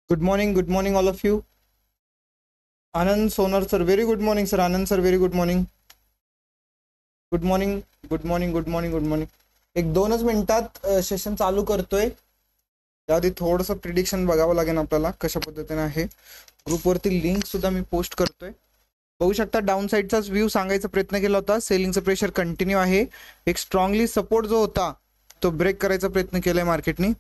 Good morning, all of you. Anand Sonar sir, very good morning, sir. Anand sir, very good morning. Good morning, good morning, good morning, good morning. एक 2च मिनिटात session चालू करतोय. त्याआधी थोडंसं prediction बघावं लागेल आपल्याला कशा पद्धतीने आहे. ग्रुपवरती लिंक सुद्धा मी पोस्ट करतोय. बघू शकता डाऊन साईडचाच व्ह्यू सांगायचा प्रयत्न केला होता. सेलिंगचं प्रेशर कंटिन्यू आहे. एक स्ट्रॉंगली सपोर्ट जो होता तो ब्रेक करायचा प्रयत्न केलाय मार्केटनी.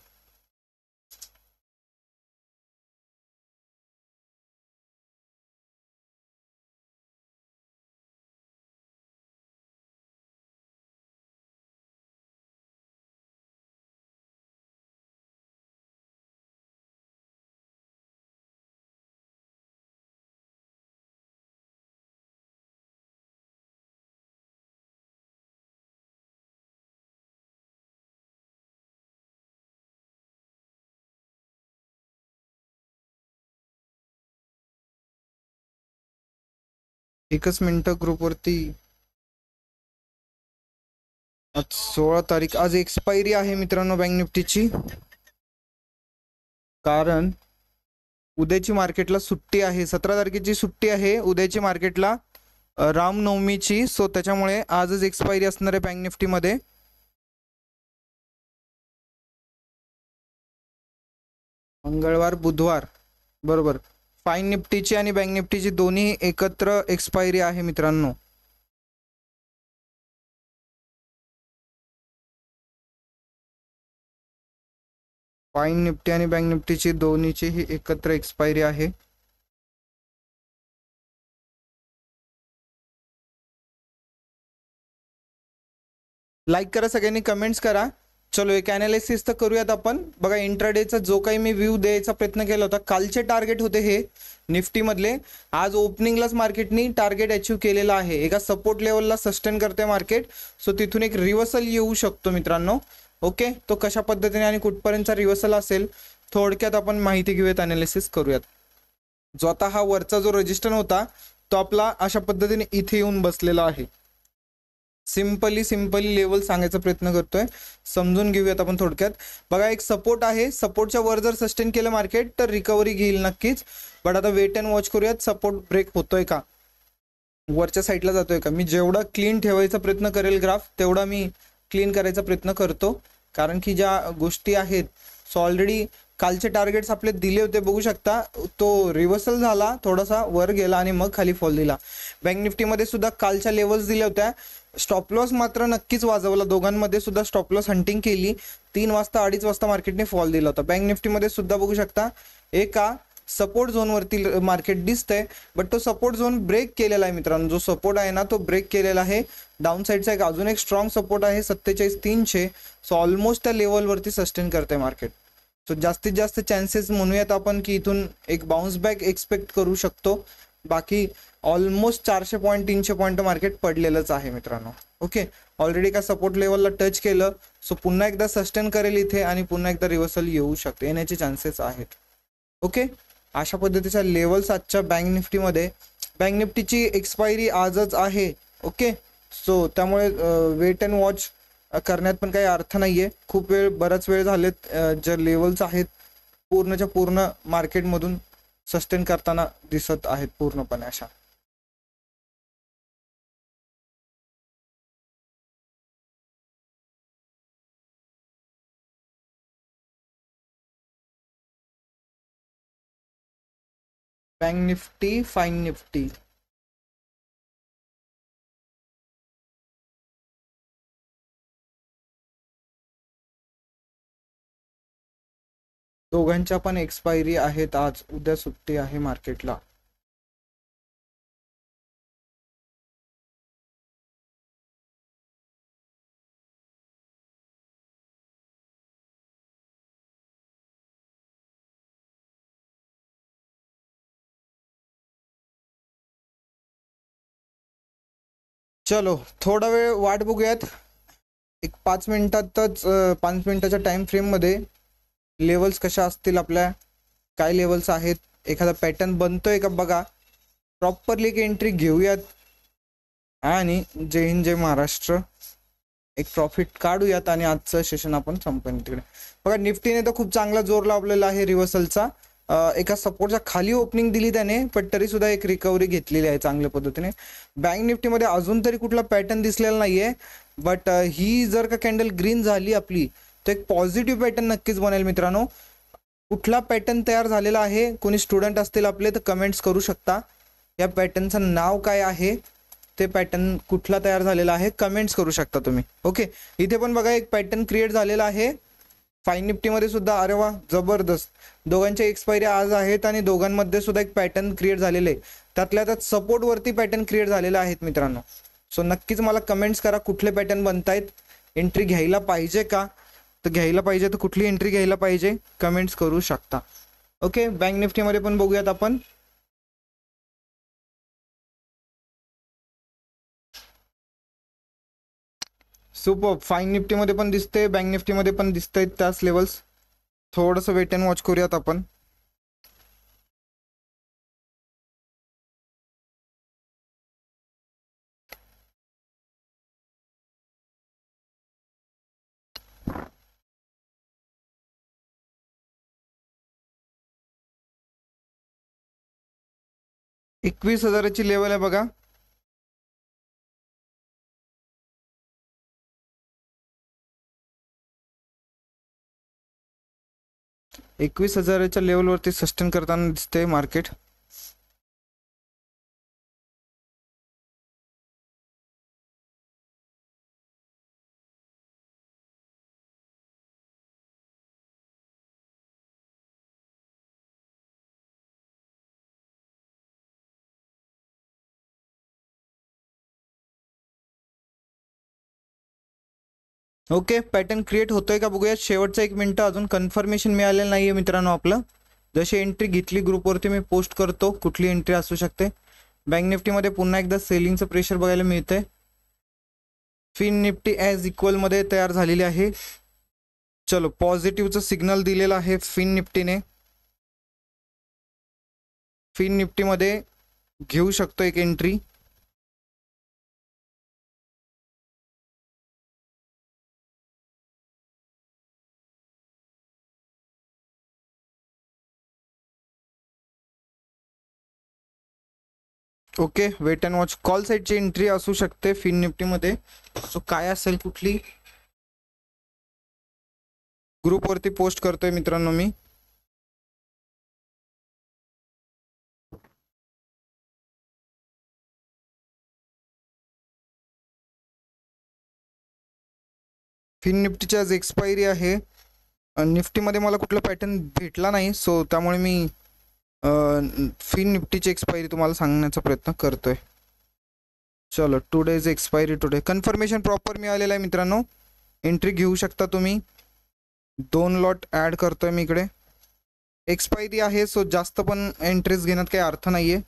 एकच मिनिट ग्रुपवरती. आज 16 तारीख, आज एक्सपायरी आहे मित्रांनो बँक निफ्टीची. कारण उद्याची मार्केटला सुट्टी आहे. 17 तारखेची सुट्टी आहे उद्याची मार्केटला, रामनवमीची. सो त्याच्यामुळे आजच एक्सपायरी असणार आहे बँक निफ्टीमध्ये. मंगळवार बुधवार बरोबर. फाईन निफ्टीची आणि बँक निफ्टीची दोन्ही एकत्र एक्सपायरी आहे मित्रांनो. फाईन निफ्टी आणि बँक निफ्टीची दोन्हीची ही एकत्र एक्सपायरी आहे. लाईक करा सगळ्यांनी, कमेंट्स करा. चलो एक ॲनालिसिस तर करूयात आपण. बघा इंट्राडेचा जो काही मी व्ह्यू द्यायचा प्रयत्न केला होता, कालचे टार्गेट होते हे निफ्टी मधले. आज ओपनिंगलाच मार्केटनी टार्गेट अचीव केलेला आहे. एका सपोर्ट लेवलला सस्टेन करते मार्केट. सो तिथून एक रिव्हर्सल येऊ शकतो मित्रांनो. ओके, तो कशा पद्धतीने आणि कुठपर्यंतचा रिव्हर्सल असेल थोडक्यात आपण माहिती घेऊयात, ॲनालिसिस करूयात. जो आता हा वरचा जो रजिस्टर होता तो आपला अशा पद्धतीने इथे येऊन बसलेला आहे. सिंपली लेवल सांगायचा प्रयत्न करतोय, समजून घेऊयात आपण थोडक्यात. बघा एक सपोर्ट आहे, सपोर्टच्या वर जर सस्टेन केलं मार्केट तर रिकव्हरी घेईल नक्कीच. बट आता वेट अँड वॉच करूयात, सपोर्ट ब्रेक होतोय का, वरच्या साईडला जातोय का. मी जेवढा क्लीन ठेवायचा प्रयत्न करेल ग्राफ तेवढा मी क्लीन करायचा प्रयत्न करतो. कारण की ज्या गोष्टी आहेत सो ऑलरेडी कालचे टार्गेट्स आपले दिले होते, बघू शकता. तो रिव्हर्सल झाला, थोडासा वर गेला आणि मग खाली फॉल दिला. बँक निफ्टीमध्ये सुद्धा कालच्या लेवल्स दिल्या होत्या. स्टॉप लॉस मात्र नक्कीच वाजवला. दोघांमध्ये सुद्धा स्टॉप लॉस हंटिंग केली. 3 वाजता 2:30 वाजता मार्केटने फॉल दिला होता. बँक निफ्टीमध्ये सुद्धा बघू शकता एका सपोर्ट झोनवरती मार्केट दिसतंय. बट तो सपोर्ट झोन ब्रेक केलेला आहे मित्रांनो. जो सपोर्ट आहे ना तो ब्रेक केलेला आहे. डाऊन साईडचा एक अजून एक स्ट्रॉंग सपोर्ट आहे 47,300. सो ऑलमोस्ट त्या लेवलवरती सस्टेन करते मार्केट. सो जास्तीत जास्त चान्सेस म्हणूयात आपण की इथून एक बाउन्स बॅक एक्सपेक्ट करू शकतो. बाकी ऑलमोस्ट 400 पॉईंट 300 पॉईंट मार्केट पडलेलंच आहे मित्रांनो. ओके, ऑलरेडी का सपोर्ट लेवलला टच केलं. सो पुन्हा एकदा सस्टेन करेल इथे आणि पुन्हा एकदा रिव्हर्सल येऊ शकते, येण्याचे चान्सेस आहेत. ओके, अशा पद्धतीच्या लेवल्स आजच्या बँक निफ्टीमध्ये. बँक निफ्टीची एक्सपायरी आजच आहे. ओके, सो त्यामुळे वेट अँड वॉच करण्यात पण काही अर्थ नाहीये. खूप बराच वेळ झालेत. ज्या लेवल्स आहेत पूर्णच्या पूर्ण मार्केटमधून सस्टेन करताना दिसत आहेत पूर्णपणे अशा. बँक निफ्टी, फाईन निफ्टी दोघांच्या पण एक्सपायरी आहेत आज. उद्या सुट्टी आहे मार्केटला. चलो थोडा वेळ वाट बघूयात. एक 5 मिनिटातच 5 मिनिटाच्या टाइम फ्रेम मध्ये लेवल्स कशा असतील, आपल्या काय लेवल्स आहेत, एखादा पॅटर्न बनतोय का बघा. प्रॉपरली एक एंट्री घेऊयात आणि जय हिंद जय महाराष्ट्र एक प्रॉफिट काढूयात आणि आजचं सेशन आपण संपवून. तिकडे बघा निफ्टीने तर खूप चांगला जोर लावलेला आहे रिव्हर्सलचा. एका सपोर्टच्या खाली ओपनिंग दिली त्याने, पण तरी सुद्धा एक रिकव्हरी घेतलेली आहे चांगल्या पद्धतीने. बँक निफ्टीमध्ये अजून तरी कुठला पॅटर्न दिसलेला नाहीये, बट ही जर का कॅन्डल ग्रीन झाली आपली तर एक पॉझिटिव्ह पॅटर्न नक्कीच बनेल मित्रांनो. कुठला पॅटर्न तयार झालेला आहे, कोणी स्टुडंट असतील आपले तर कमेंट्स करू शकता. या पॅटर्नचं नाव काय आहे, ते पॅटर्न कुठला तयार झालेला आहे कमेंट्स करू शकता तुम्ही. ओके, इथे पण बघा एक पॅटर्न क्रिएट झालेला आहे फाईन निफ्टीमध्ये सुद्धा. अरे वा, जबरदस्त. दोघांच्या एक्सपायरी आज आहेत आणि दोघांमध्ये सुद्धा एक पॅटर्न क्रिएट झालेले आहे. त्यातल्या त्यात सपोर्ट वरती पॅटर्न क्रिएट झालेले आहेत मित्रांनो. सो नक्कीच मला कमेंट्स करा कुठले पॅटर्न बनतायत, एंट्री घ्यायला पाहिजे का, तर घ्यायला पाहिजे तर कुठली एंट्री घ्यायला पाहिजे कमेंट्स करू शकता. ओके, बँक निफ्टीमध्ये पण बघूयात आपण. सुपर. फाईन निफ्टीमध्ये पण दिसते, बँक निफ्टीमध्ये पण दिसतंय त्याच लेवल्स. थोडंसं वेट अँड वॉच करूयात आपण. एकवीस हजाराची लेवल आहे बघा. एकवीस हजाराच्या लेवलवरती सस्टेन करताना दिसते मार्केट. ओके, पॅटर्न क्रिएट होतोय का बघूया. शेवटचा 1 मिनिट, अजून कन्फर्मेशन मिळालेलं नाहीये मित्रांनो आपलं. जशी एंट्री घेतली ग्रुपवरती मी पोस्ट करतो कुठली एंट्री असू शकते. बँक निफ्टीमध्ये पुन्हा एकदा सेलिंगचं प्रेशर बघायला मिळतंय. फिन निफ्टी ॲज इक्वल मध्ये तयार झालेली आहे. चलो, पॉझिटिव्हचं सिग्नल दिलेलं आहे फिन निफ्टीने. फिन निफ्टीमध्ये घेऊ शकतो एक entry. Okay, wait and watch. Call साईडची एंट्री असू शकते फिन निफ्टीमध्ये. सो काय असेल कुठली, ग्रुपवरती पोस्ट करतोय मित्रांनो मी. फिन निफ्टीची आज एक्सपायरी आहे. निफ्टीमध्ये मला कुठला पॅटर्न भेटला नाही, सो त्यामुळे मी फिन निफ्टीची एक्सपायरी तुम्हाला सांगण्याचा प्रयत्न करतोय. चलो, today's expiry today. Confirmation proper मिळालेलं आहे मित्रांनो. एंट्री घेऊ शकता तुम्ही. 2 लॉट ॲड करतोय मी इकडे. एक्सपायरी आहे, सो जास्त पण एंट्रीज घेण्यात काही अर्थ नाहीये.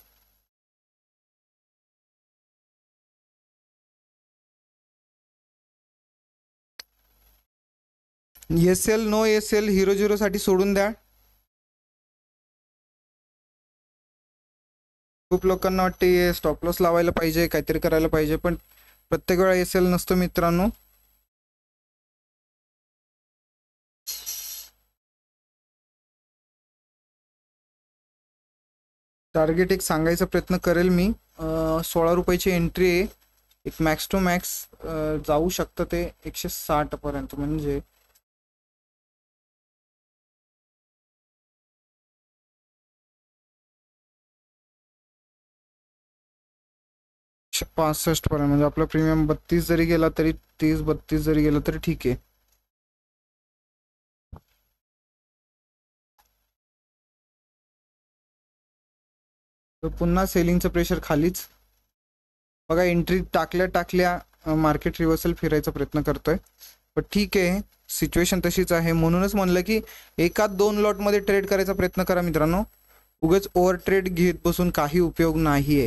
S L, no S L, 0-0 साठी सोडून द्या. खूप लोकांना वाटते स्टॉप लॉस लावायला पाहिजे, काहीतरी करायला पाहिजे, पण प्रत्येक वेळा एस एल नसतो मित्रांनो. टार्गेट एक सांगायचा प्रयत्न करेल मी. 16 रुपयाची एंट्री आहे. एक मॅक्स टू मॅक्स जाऊ शकतं ते 160 पर्यंत, म्हणजे 65 पर्यंत. म्हणजे आपला प्रीमियम 32 जरी गेला तरी, 30-32 जरी गेला तरी ठीक आहे. तर पुन्हा सेलिंगचं प्रेशर खालीच बघा. एंट्री टाकल्या मार्केट रिव्हर्सल फिरायचा प्रयत्न करतोय, पण ठीक आहे, सिच्युएशन तशीच आहे. म्हणूनच म्हणलं की 1-2 लॉटमध्ये ट्रेड करायचा प्रयत्न करा मित्रांनो. उगाच ओव्हर ट्रेड घेत बसून काही उपयोग नाहीये.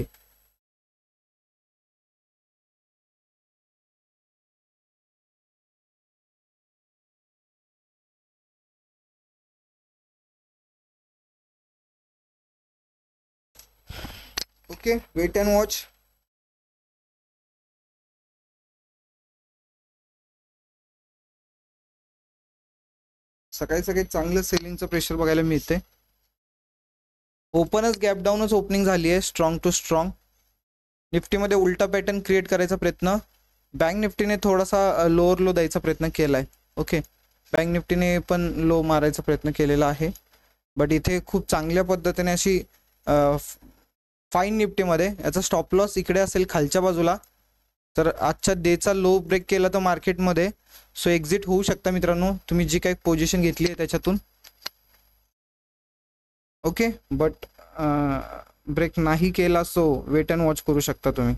Okay, wait and watch. सकाळी सकाळी चांगलं सेलिंगचं प्रेशर बघायला मिळते. ओपनच गॅप डाऊनच ओपनिंग झाली आहे, स्ट्रॉंग टू स्ट्रॉंग. निफ्टीमध्ये उलटा पॅटर्न क्रिएट करायचा प्रयत्न, बँक निफ्टीने थोडासा लोअर लो द्यायचा प्रयत्न केला आहे. ओके, बँक निफ्टीने पण लो मारायचा प्रयत्न केलेला आहे, बट इथे खूप चांगल्या पद्धतीने अशी फाईन निफ्टीमध्ये याचा स्टॉप लॉस इकडे असेल खालच्या बाजूला. तर आजच्या डेचा लो ब्रेक केला तर मार्केटमध्ये सो एक्झिट होऊ शकता मित्रांनो, तुम्ही जी काही पोझिशन घेतली आहे त्याच्यातून. ओके, बट ब्रेक नाही केला सो वेट अँड वॉच करू शकता तुम्ही.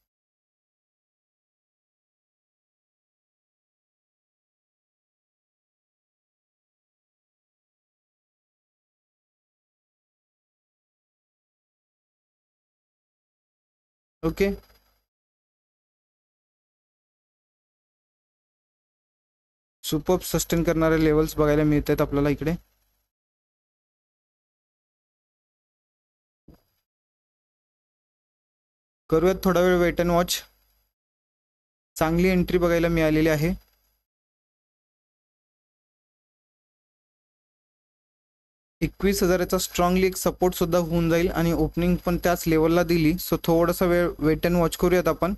ओके, सुपर सस्टेन करणारे लेवल्स बघायला मिळत आहेत आपल्याला इकडे. करूयात थोडा वेळ वेट अँड वॉच. चांगली एंट्री बघायला मिळालेली आहे. 21,000चा स्ट्रॉंगली एक सपोर्ट सुद्धा होऊन जाईल आणि ओपनिंग पण त्याच लेवलला दिली. सो थोडासा वेळ वेट अँड वॉच करूयात आपण.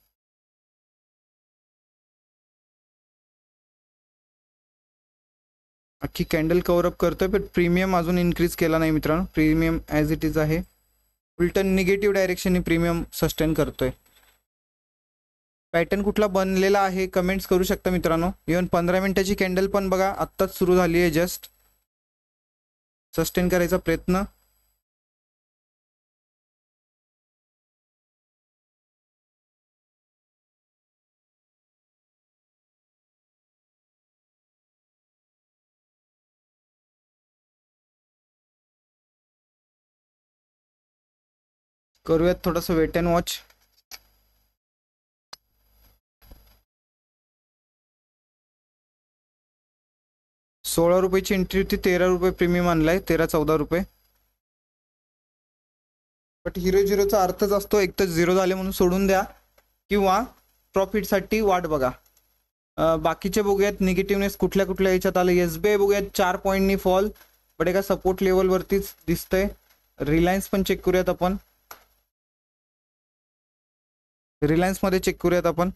अख्खी कॅन्डल कव्हरअप करतोय, पण प्रीमियम अजून इन्क्रीज केला नाही मित्रांनो. प्रीमियम ॲज इट इज आहे, उलटं निगेटिव्ह डायरेक्शनने प्रीमियम सस्टेन करतोय. पॅटर्न कुठला बनलेला आहे कमेंट्स करू शकता मित्रांनो. इव्हन 15 मिनिटाची कॅन्डल पण बघा आत्ताच सुरू झाली आहे, जस्ट सस्टेन करायचा प्रयत्न. करूयात थोडंसं वेट अँड वॉच. ₹16 एंट्री होती, ₹13 प्रीमियम आणलाय, ₹13-14. बट हिरो झिरोचा अर्थच असतो एक तर झिरो झाले म्हणून सोडून द्या किंवा प्रॉफिटसाठी वाट बघा. बाकीचे बघूयात निगेटिव्हनेस कुठल्या कुठल्या याच्यात आलं. SBI बघूयात 4 पॉईंटनी फॉल, बट एका सपोर्ट लेवलवरतीच दिसतंय. रिलायन्स पण चेक करूयात आपण. रिलायन्समध्ये चेक करूयात आपण.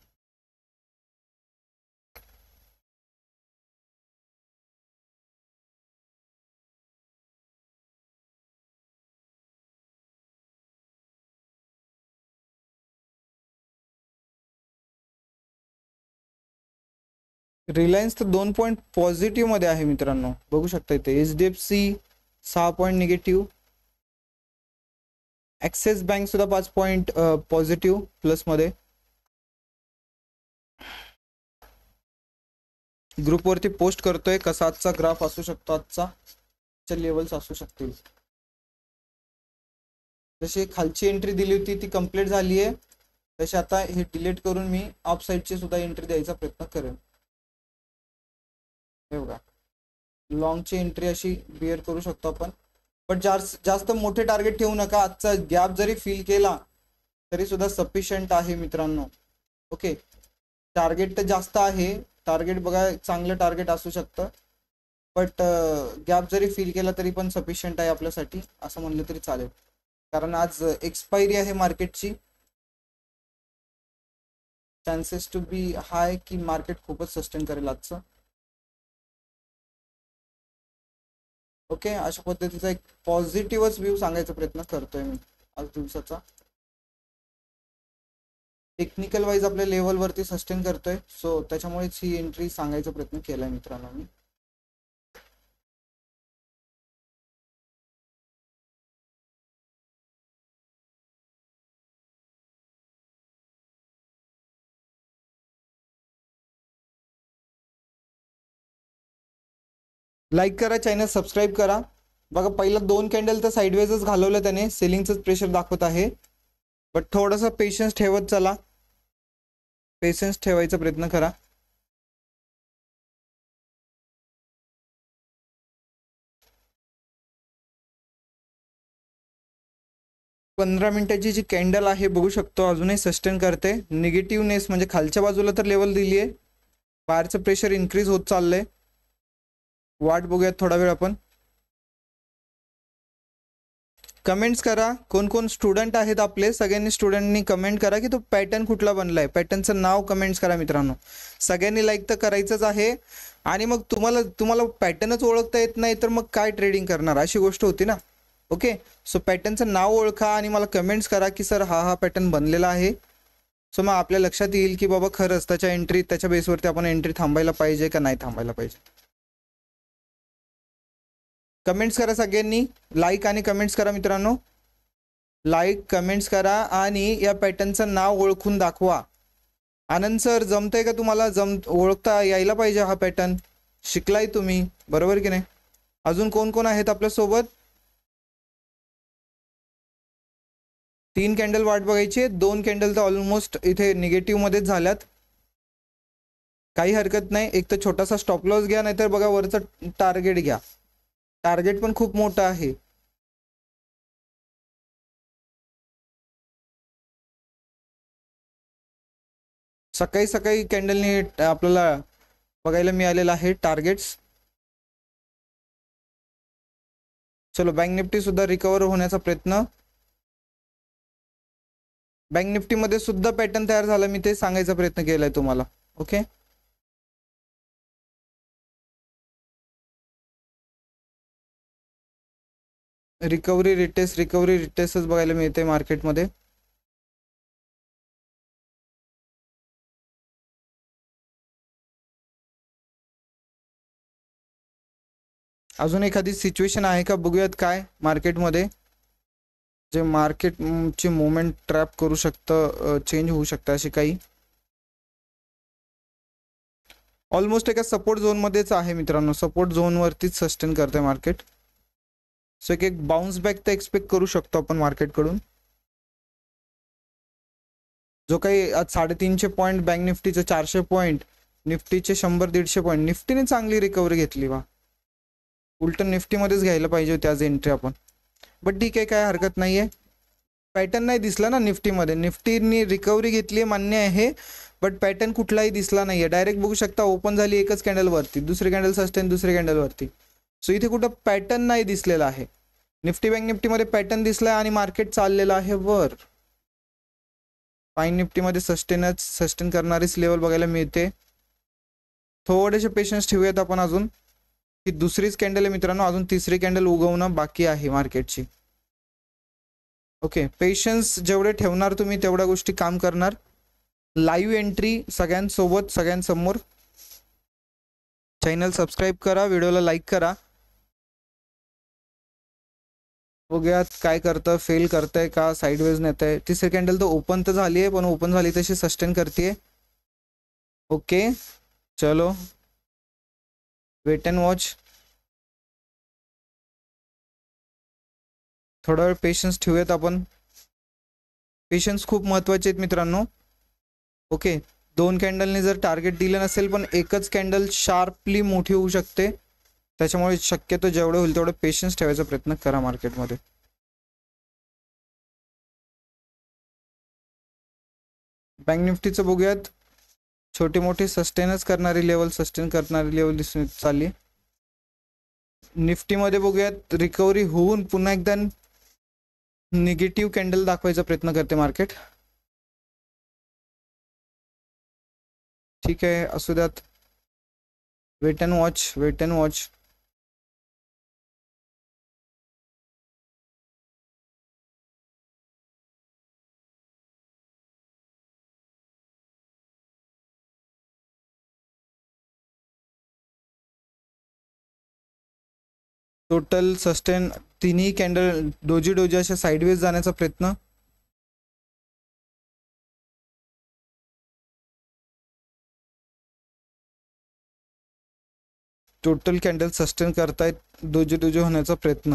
रिलायन्स तर 2 पॉईंट पॉझिटिव्हमध्ये आहे मित्रांनो, बघू शकता इथे. HDFC 6 point negative. Axis Bank सुद्धा 5 पॉईंट पॉझिटिव्ह प्लसमध्ये. ग्रुपवरती पोस्ट करतोय कसा आजचा ग्राफ असू शकतो, आजचा लेवल्स असू शकतील. जशी खालची एंट्री दिली होती ती कंप्लीट झाली आहे, तशी आता हे डिलीट करून मी अप साईडची सुद्धा एंट्री द्यायचा प्रयत्न करेन. हे बघा, लॉंगची एंट्री अशी बिअर करू शकतो आपण, पण जास्त मोठे टार्गेट ठेवू नका. आजचा गॅप जरी फिल केला तरी सुद्धा सफिशियंट आहे मित्रांनो. ओके, टार्गेट तर जास्त आहे, टार्गेट बघा चांगलं टार्गेट असू शकतं, बट गॅप जरी फिल केला तरी पण सफिशियंट आहे आपल्यासाठी असं म्हणलं तरी चालेल. कारण आज एक्सपायरी आहे मार्केटची. चान्सेस टू बी हाय की मार्केट खूपच सस्टेन करेल आजचं. ओके, अशा पद्धतीचा एक पॉझिटिव्हच व्ह्यू सांगायचा प्रयत्न करतोय मी आज दिवसाचा. टेक्निकल वाईज आपल्या लेवलवरती सस्टेन करतोय, सो त्याच्यामुळेच ही एंट्री सांगायचा प्रयत्न केलाय मित्रांनो मी. लाईक करा, चॅनल सबस्क्राईब करा. बघा पहिला 2 कॅन्डल तर साईडवेजच घालवलं त्याने, सेलिंगचंच प्रेशर दाखवत आहे, बट थोडासा पेशन्स ठेवत चला, पेशन्स ठेवायचा प्रयत्न करा. पंधरा मिनिटाची जी कॅन्डल आहे बघू शकतो अजूनही सस्टेन करते. निगेटिव्हनेस म्हणजे खालच्या बाजूला तर लेवल दिली आहे, बाहेरचं प्रेशर इन्क्रीज होत चाललंय. वाट बघूयात थोडा वेळ आपण. कमेंट्स करा, कोण कोण स्टुडंट आहेत आपले सगळ्यांनी स्टुडंटनी कमेंट करा की तो पॅटर्न कुठला बनलाय, पॅटर्नचं नाव कमेंट्स करा मित्रांनो. सगळ्यांनी लाईक तर करायचंच आहे. आणि मग तुम्हाला पॅटर्नच ओळखता येत नाही तर मग काय ट्रेडिंग करणार, अशी गोष्ट होती ना. ओके, सो पॅटर्नचं नाव ओळखा आणि मला कमेंट्स करा की सर हा पॅटर्न बनलेला आहे. सो मग आपल्या लक्षात येईल की बाबा खरंच त्याच्या बेसवरती आपण एंट्री थांबायला पाहिजे का नाही थांबायला पाहिजे. कमेंट्स करा सगळ्यांनी, लाईक आणि कमेंट्स करा मित्रांनो. लाईक कमेंट्स करा आणि या पॅटर्नचं नाव ओळखून दाखवा. आनंद सर जमतंय का तुम्हाला, ओळखता यायला पाहिजे हा पॅटर्न, शिकलाय तुम्ही बरोबर की नाही. अजून कोण कोण आहेत आपल्यासोबत. 3 कॅन्डल वाट बघायची, 2 कॅन्डल तर ऑलमोस्ट इथे निगेटिव्ह मध्येच झाल्यात. काही हरकत नाही, एक तर छोटासा स्टॉप लॉस घ्या, नाहीतर बघा वरचं टार्गेट घ्या. टार्गेट पण खूप मोठं आहे. सकाळी सकाळी कॅन्डलनी आपल्याला बघायला मिळालेलं आहे टार्गेट्स. चलो बँक निफ्टी सुद्धा रिकवर होण्याचा प्रयत्न. बँक निफ्टीमध्ये सुद्धा पॅटर्न तयार झाला, मी ते सांगायचा प्रयत्न केलाय तुम्हाला. ओके, रिकव्हरी रिटेस्टच बघायला मिळते मार्केटमध्ये. अजून एखादी सिच्युएशन आहे का बघूयात काय मार्केटमध्ये, जे मार्केटची मुवमेंट ट्रॅप करू शकतं, चेंज होऊ शकतं अशी काही. ऑलमोस्ट एका सपोर्ट झोनमध्येच आहे मित्रांनो, सपोर्ट झोनवरतीच सस्टेन करते मार्केट. सो एक बाउन्स बॅक तर एक्सपेक्ट करू शकतो आपण मार्केटकडून. जो काही आज 350 पॉईंट बँक निफ्टीचे, 400 पॉईंट निफ्टीचे, 100-150 पॉईंट निफ्टीने चांगली रिकव्हरी घेतली. वा, उलट निफ्टीमध्येच घ्यायला पाहिजे होती आज एंट्री आपण. बट ठीक आहे, काय हरकत नाही आहे. पॅटर्न नाही दिसला ना निफ्टीमध्ये, निफ्टीनी रिकव्हरी घेतली मान्य आहे, बट पॅटर्न कुठलाही दिसला नाहीये. डायरेक्ट बघू शकता ओपन झाली एकच कॅन्डल वरती, दुसरी कॅन्डल सस्टेन, दुसरी कॅन्डल वरती. सो इथे कुठं पॅटर्न नाही दिसलेला आहे. निफ्टी बँक निफ्टीमध्ये पॅटर्न दिसलाय आणि मार्केट चाललेलं आहे वर. फाईन निफ्टीमध्ये सस्टेन करणारीच लेवल बघायला मिळते. थोडेसे पेशन्स ठेवूयात आपण अजून. ही दुसरीच कॅन्डल आहे मित्रांनो, अजून तिसरी कॅन्डल उगवणं बाकी आहे मार्केटची. ओके, पेशन्स जेवढे ठेवणार तुम्ही तेवढ्या गोष्टी काम करणार. लाईव्ह एंट्री सगळ्यांसोबत, सगळ्यांसमोर. चॅनल सबस्क्राईब करा, व्हिडिओला लाईक करा. बघूयात काय करतं, फेल करतंय का साईडवेज नेत आहे. तिसरी कॅन्डल तर ओपन तर झाली आहे, पण ओपन झाली तशी सस्टेन करते. ओके, चलो वेट अँड वॉच. थोडा वेळ पेशन्स ठेवूयात आपण. पेशन्स खूप महत्त्वाचे आहेत मित्रांनो. ओके, 2 कॅन्डलने जर टार्गेट दिलं नसेल, पण एकच कॅन्डल शार्पली मोठी होऊ शकते. त्याच्यामुळे शक्यतो जेवढं होईल तेवढं पेशन्स ठेवायचा प्रयत्न करा मार्केटमध्ये. बँक निफ्टीचं बघूयात. छोटे मोठे सस्टेन करणारी लेवल दिसून चालली. निफ्टीमध्ये बघूयात, रिकव्हरी होऊन पुन्हा एकदा निगेटिव्ह कॅन्डल दाखवायचा प्रयत्न करते मार्केट. ठीक आहे, असू द्यात. Wait and watch. Total sustain तिन्ही कॅन्डल डोजी अशा साईडवेज जाण्याचा प्रयत्न. टोटल कॅन्डल सस्टेन करतायत, डोजी होण्याचा प्रयत्न.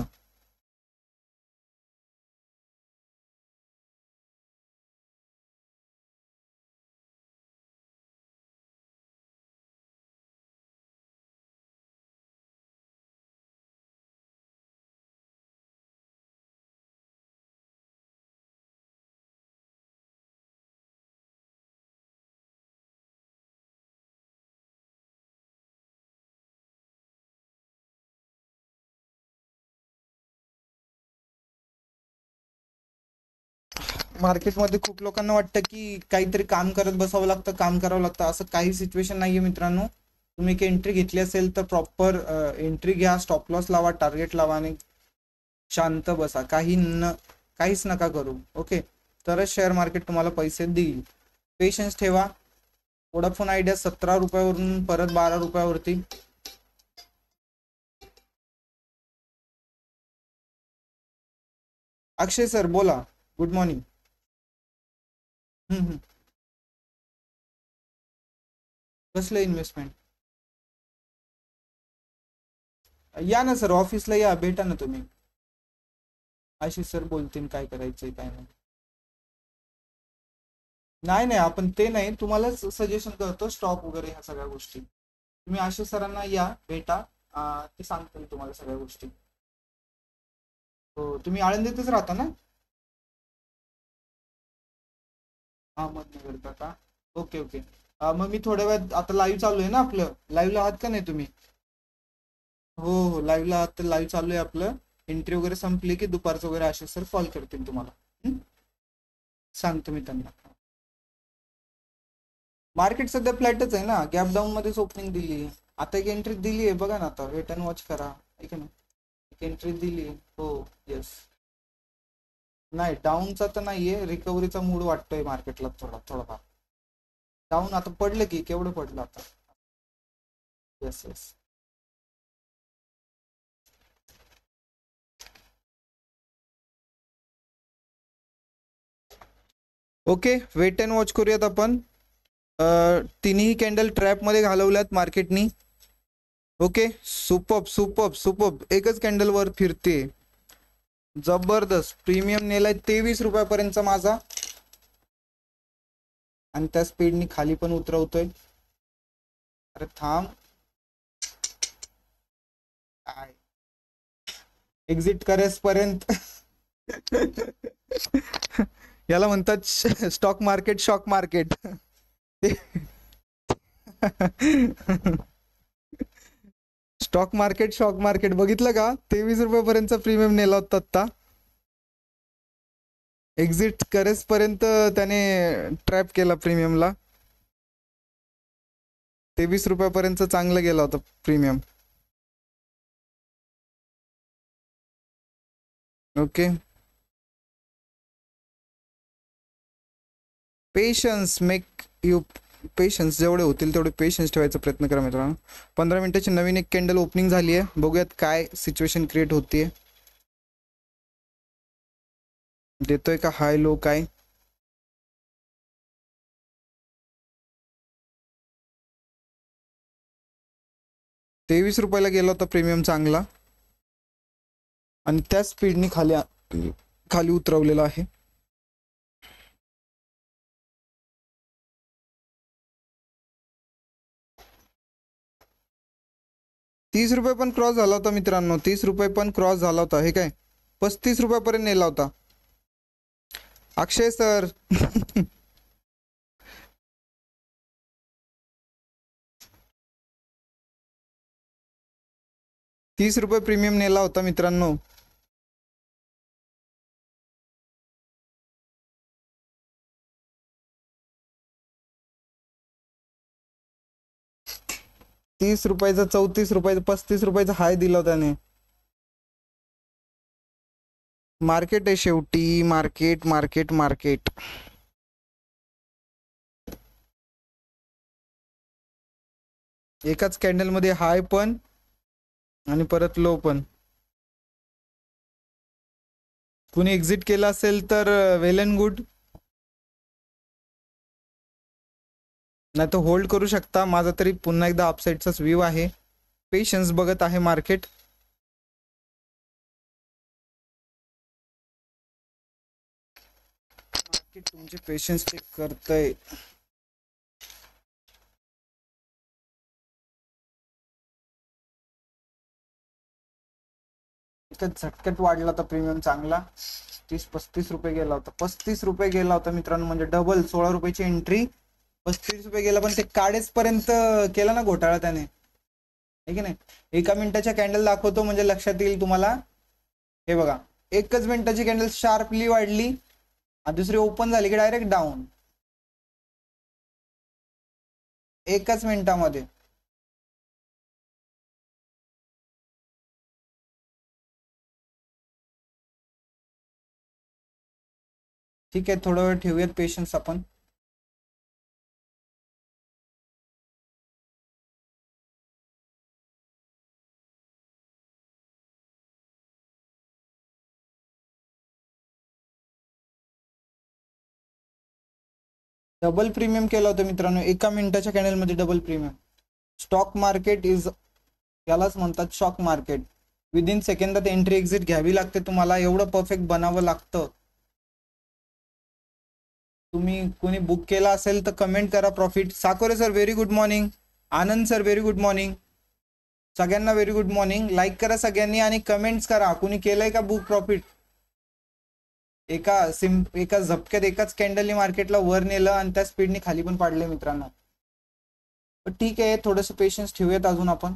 मार्केटमध्ये खूप लोकांना वाटतं की काहीतरी काम करत बसावं लागतं, काम करावं लागतं. असं काही सिच्युएशन नाहीये मित्रांनो. तुम्ही एक एंट्री घेतली असेल तर प्रॉपर एंट्री घ्या, स्टॉप लॉस लावा, टार्गेट लावा आणि शांत बसा. काहीच नका करू. ओके, तरच शेअर मार्केट तुम्हाला पैसे देईल. पेशन्स ठेवा. वोडाफोन आयडिया 17 रुपयावरून परत 12 रुपयावरती. अक्षय सर बोला, गुड मॉर्निंग. कसलं इन्व्हेस्टमेंट? या ना सर, ऑफिसला या, भेटा ना तुम्ही. आशिष सर बोलतील काय करायचंय काय नाही. नाही नाही, आपण ते नाही, तुम्हालाच सजेशन करतो स्टॉक वगैरे ह्या सगळ्या गोष्टी. तुम्ही आशिष सरांना या, भेटा, ते सांगतील तुम्हाला सगळ्या गोष्टी. हो, तुम्ही आळंदीतच राहता ना? अहमदनगर का? Okay okay. मग मी थोड्या वेळात, आता लाईव्ह चालू आहे ना आपलं, लाईव्हला आहात का नाही तुम्ही? हो हो, लाईव्हला आहात तर लाईव्ह चालू आहे आपलं. एंट्री वगैरे संपली की दुपारचं वगैरे आशिष सर कॉल करतील तुम्हाला. हं? सांगतो मी त्यांना. मार्केट सध्या फ्लॅटच आहे ना, गॅप डाऊन मध्येच ओपनिंग दिली आहे. आता एक एंट्री दिली आहे बघा ना, आता वेट अँड वॉच करा. ठीक आहे ना, एक एंट्री दिली आहे. हो, येस. नाही, डाऊनचा तर नाहीये, रिकव्हरीचा मूड वाटतोय मार्केटला थोडाफार. डाऊन आता पडलं की, केवढं पडलं आता. Yes yes. Okay, wait and watch करूयात आपण. तिन्ही कॅन्डल ट्रॅप मध्ये घालवल्यात मार्केटनी. Okay, superb superb superb. एकच कॅन्डल वर फिरते, जबरदस्त. प्रीमियम नेलाय 23 रुपयापर्यंतचा माझा, आणि त्या स्पीडनी खाली पण उतरवतोय. अरे थांब, काय एक्झिट करेस पर्यंत. याला म्हणतात stock market shock market. Stock market shock market बघितलं का? 23 रुपयापर्यंतचा प्रीमियम नेला होता आता. एक्झिट करेस पर्यंत त्याने ट्रॅप केला प्रीमियमला. 23 रुपयापर्यंत चांगलं गेला होता premium. Okay, patience make you patience. जेवढे होतील तेवढे पेशन्स ठेवायचा प्रयत्न करा मित्रांनो. 15 मिनिटाची नवीन एक कॅन्डल ओपनिंग झाली आहे, बघूयात काय सिच्युएशन क्रिएट होतीये. देतोय का हाय लो काय? ₹23 गेला होता प्रीमियम चांगला, आणि त्या स्पीडनी खाली उतरवलेला आहे. ₹30 पण क्रॉस झाला होता मित्रांनो, ₹30 पण क्रॉस झाला होता. हे काय, 35 रुपयापर्यंत नेला होता. अक्षय सर. ₹30 प्रीमियम नेला होता मित्रांनो. ₹30, ₹34, ₹35 हाय दिला त्याने. मार्केट आहे शेवटी, मार्केट मार्केट मार्केट. एकाच कॅन्डल मध्ये हाय पण आणि परत लो पण. कुणी एक्झिट केला असेल तर वेल अँड गुड, नाही तर होल्ड करू शकता. माझा तरी पुन्हा एकदा अपसाईडचाच व्ह्यू आहे. पेशन्स बघत आहे मार्केट. मार्केट तुमचे पेशन्स चेक करतय. झटक्यात वाढला होता प्रीमियम चांगला. 30-35 रुपये गेला होता. 35 रुपये गेला होता मित्रांनो, म्हणजे डबल. 16 रुपयाची एंट्री, 35 रुपये गेला. पण ते काढेच पर्यंत केला ना घोटाळा त्याने, आहे की नाही. एका मिनिटाच्या कॅन्डल दाखवतो म्हणजे लक्षात येईल तुम्हाला. हे बघा, एकच मिनिटाची कॅन्डल शार्पली वाढली आणि दुसरी ओपन झाली की डायरेक्ट डाऊन, एकच मिनिटामध्ये. ठीक आहे, थोडा वेळ ठेवूयात पेशन्स आपण. डबल प्रीमियम केलं होतं मित्रांनो, एका मिनिटाच्या कॅनलमध्ये double premium. Stock market is, यालाच म्हणतात शॉक मार्केट. विदिन सेकंदात एंट्री एक्झिट घ्यावी लागते तुम्हाला, एवढं परफेक्ट बनावं लागतं. तुम्ही कोणी बुक केला असेल तर कमेंट करा profit. Sakore sir very good morning. Anand sir very good morning. सगळ्यांना व्हेरी गुड मॉर्निंग. लाईक करा सगळ्यांनी आणि कमेंट्स करा, कोणी केलंय का बुक प्रॉफिट. एका झपक्यात एकाच कॅन्डलनी मार्केटला वर नेलं आणि त्या स्पीडने खाली पण पाडले मित्रांनो. ठीक आहे, थोडंसं पेशन्स ठेवूयात अजून आपण.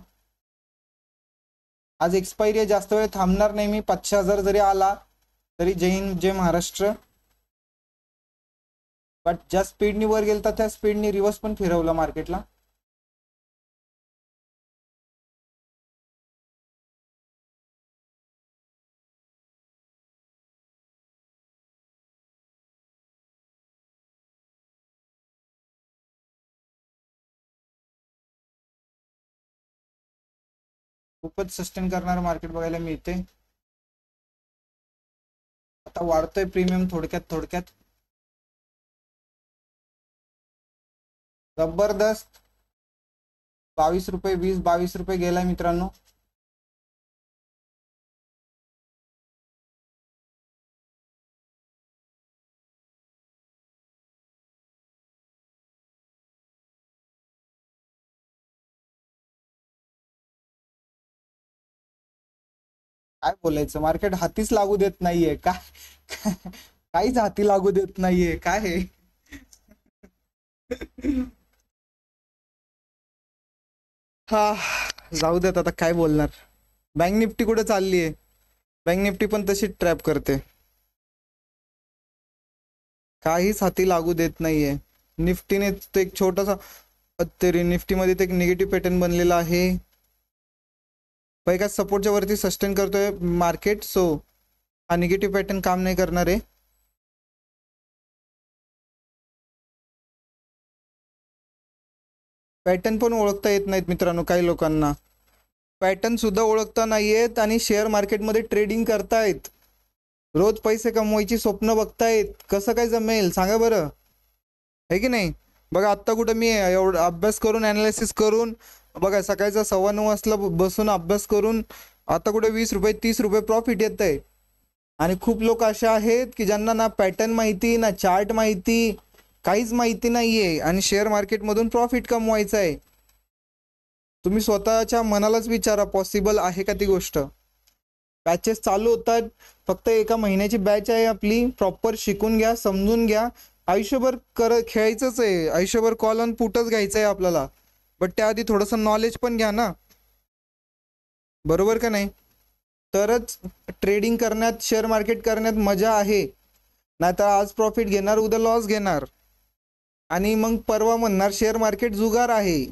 आज एक्सपायरी आहे, जास्त वेळ थांबणार नाही मी. 5,000 जरी आला तरी जय हिंद जय महाराष्ट्र. बट ज्या स्पीडनी वर गेलता त्या स्पीडनी रिव्हर्स पण फिरवलं मार्केटला. खूपच सस्टेन करणारं मार्केट बघायला मिळते. आता वाढतोय प्रीमियम थोडक्यात थोडक्यात. जबरदस्त. 22 रुपये 22 रुपये गेलाय मित्रांनो. काय बोलायचं, मार्केट हातीच लागू देत नाहीये काय. काहीच हाती लागू देत नाहीये काय हे. हा, जाऊ देत आता काय बोलणार. बँक निफ्टी कुठे चालली आहे. बँक निफ्टी पण तशीच ट्रॅप करते, काहीच हाती लागू देत नाहीये. निफ्टीने तो एक छोटासा, तरी निफ्टी मध्ये ते एक निगेटिव्ह पॅटर्न बनलेला आहे. पैका सपोर्टच्या वरती सस्टेन करतोय मार्केट. सो हा निगेटिव्ह पॅटर्न काम नाही करणार आहे. पॅटर्न पण ओळखता येत नाहीत मित्रांनो काही लोकांना. पॅटर्न सुद्धा ओळखता नाहीयेत आणि शेअर मार्केटमध्ये ट्रेडिंग करतायत. रोज पैसे कमवायची स्वप्न बघतायत. कसं काय जमेल सांगा बरं, आहे की नाही. बघा आत्ता कुठं मी एवढा अभ्यास करून ॲनालिसिस करून, बघा सकाळचा 9:15 वाजता बसून अभ्यास करून आता कुठे 20 रुपये 30 रुपये प्रॉफिट येत आहे. आणि खूप लोक असे आहेत की ज्यांना ना पॅटर्न माहिती ना चार्ट माहिती, काहीच माहिती नाहीये आणि शेअर मार्केटमधून प्रॉफिट कमवायचं आहे. तुम्ही स्वतःच्या मनालाच विचारा, पॉसिबल आहे का ती गोष्ट. बॅचेस चालू होतात, फक्त एका महिन्याची बॅच आहे आपली. प्रॉपर शिकून घ्या, समजून घ्या. आयुष्यभर खेळायचंच आहे, आयुष्यभर कॉल ऑन पुटच घ्यायचं आहे आपल्याला. बट त्याआधी थोडंसं नॉलेज पण घ्या ना, बरोबर का नाही. तरच ट्रेडिंग करण्यात, शेअर मार्केट करण्यात मजा आहे. नाहीतर आज प्रॉफिट घेणार उद्या लॉस घेणार आणि मग परवा म्हणणार शेअर मार्केट जुगार आहे.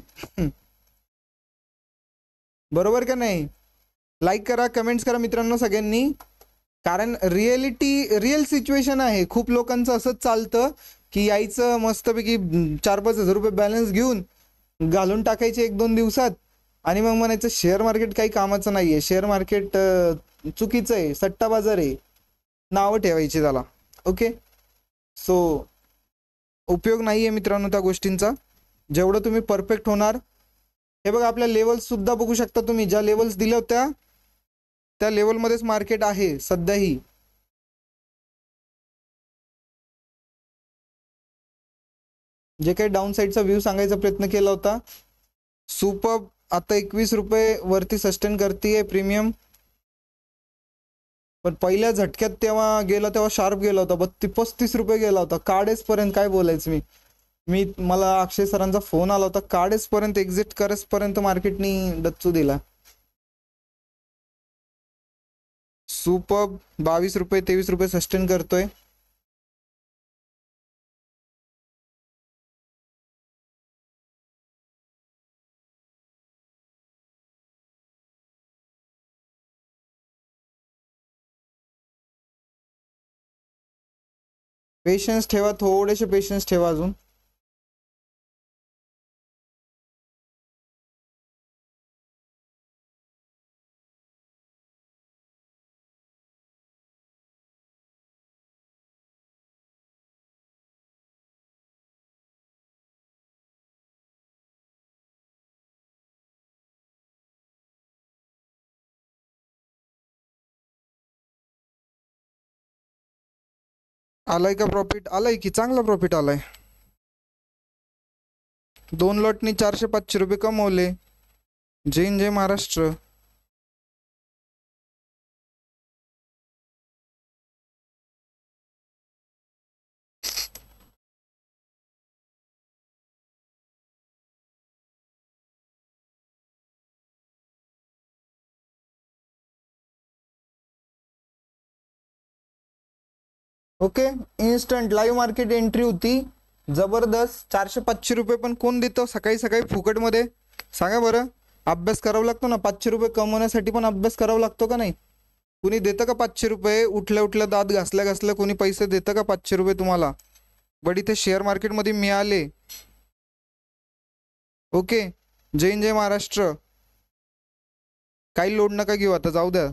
बरोबर का नाही. लाईक करा, कमेंट्स करा मित्रांनो सगळ्यांनी, कारण रिअल सिच्युएशन आहे. खूप लोकांचं असंच चालतं की यायचं मस्तपैकी 4-5 हजार रुपये बॅलन्स घेऊन घालून टाकायचे 1-2 दिवसात आणि मग म्हणायचं शेअर मार्केट काही कामाचं नाहीये, शेअर मार्केट चुकीचं आहे, सट्टा बाजार आहे, नावं ठेवायची त्याला. ओके, सो उपयोग नाहीये मित्रांनो त्या गोष्टींचा. जेवढं तुम्ही परफेक्ट होणार. हे बघा आपल्या लेवल्स सुद्धा बघू शकता तुम्ही, ज्या लेवल्स दिल्या होत्या त्या लेवलमध्येच मार्केट आहे सध्याही. जे काही डाऊन साईडचा व्ह्यू सांगायचा प्रयत्न केला होता. सुपर आता 21 रुपये वरती सस्टेन करते प्रीमियम. पण पहिल्या झटक्यात तेव्हा गेला तेव्हा शार्प गेला होता, 32-35 रुपये गेला होता काढेस पर्यंत. काय बोलायचं मी मला अक्षय सरांचा फोन आला होता, काढेस पर्यंत एक्झिट करेस पर्यंत मार्केटनी डच्चू दिला. सुपर 22 रुपये 23 रुपये सस्टेन करतोय. पेशन्स ठेवा, थोडेसे पेशन्स ठेवा अजून. आलाय का प्रॉफिट? आलाय की चांगला प्रॉफिट आलाय. 2 लॉटनी 400-500 रुपये कमवले. जय Maharashtra. Okay, instant live market entry होती जबरदस्त. 400-500 रुपये पण कोण देतं सकाळी सकाळी फुकटमध्ये? सांगा बरं. अभ्यास करावा लागतो ना, 500 रुपये कमवण्यासाठी पण अभ्यास करावा लागतो का नाही? कुणी देतं का 500 रुपये? उठल्या उठल्या दात घासल्या घासल्या कोणी पैसे देतं का 500 रुपये तुम्हाला? बट इथे शेअर मार्केटमध्ये मिळाले. ओके, जय महाराष्ट्र. काही लोड नका घेऊ, आता जाऊ द्या.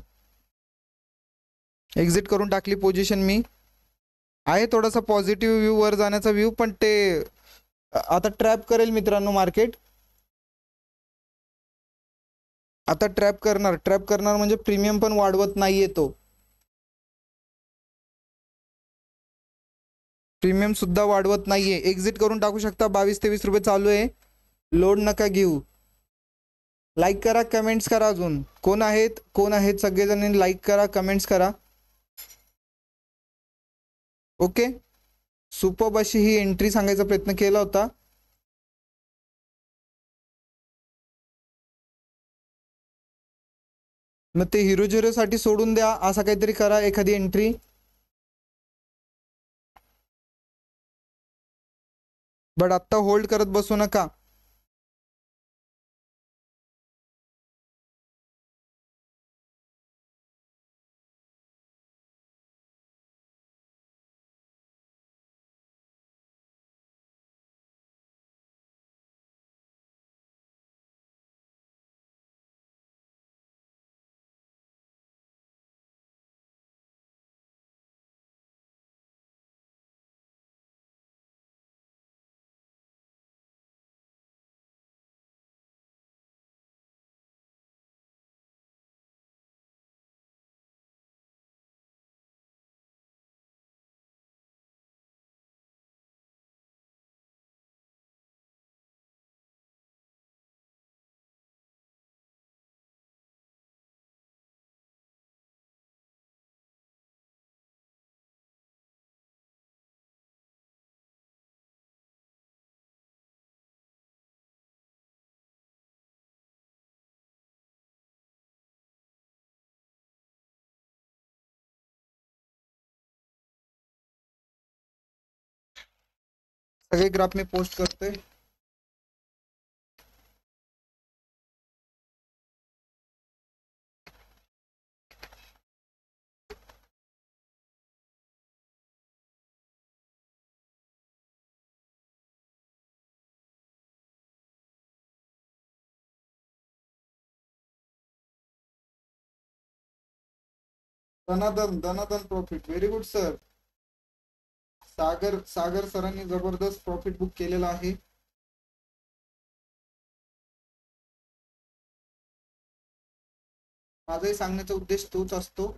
एक्झिट करून टाकली पोझिशन मी. आहे थोडासा पॉझिटिव्ह व्ह्यू, वर जाण्याचा व्ह्यू, पण ते आता ट्रॅप करेल मित्रांनो मार्केट. आता ट्रॅप करणार म्हणजे प्रीमियम पण वाढवत नाहीये तो. प्रीमियम सुद्धा वाढवत नाहीये. एक्झिट करून टाकू शकता. 22-23 रुपये चालू आहे. लोड नका घेऊ. लाईक करा, कमेंट्स करा. अजून कोण आहेत सगळेजण लाईक करा, कमेंट्स करा. ओके, सुपर्ब अशी ही एंट्री सांगायचा प्रयत्न केला होता. मग ते हिरो साठी सोडून द्या, असा काहीतरी करा एखादी एंट्री. बट आत्ता होल्ड करत बसू नका. सगळे ग्राफ मी पोस्ट करतोय. धनाधन profit. Very good sir. Sagar सरांनी जबरदस्त प्रॉफिट बुक केलेला आहे. माझाही सांगण्याचा उद्देश तोच असतो.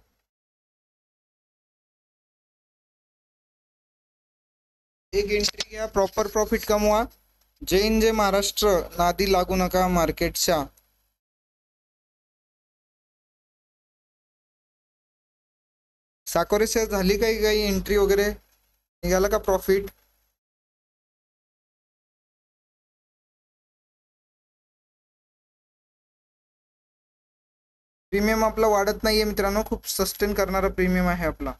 एक एंट्री घ्या, प्रॉपर प्रॉफिट कमवा. जय महाराष्ट्र. नादी लागू नका मार्केटच्या. साकोरे शेअर झाली काही एंट्री वगैरे? निघाला का प्रॉफिट? प्रीमियम आपला वाढत नाहीये मित्रांनो, खूप सस्टेन करणारा प्रीमियम आहे आपला.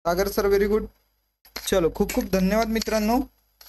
Sagar sir very good. चलो खूप खूप धन्यवाद मित्रांनो.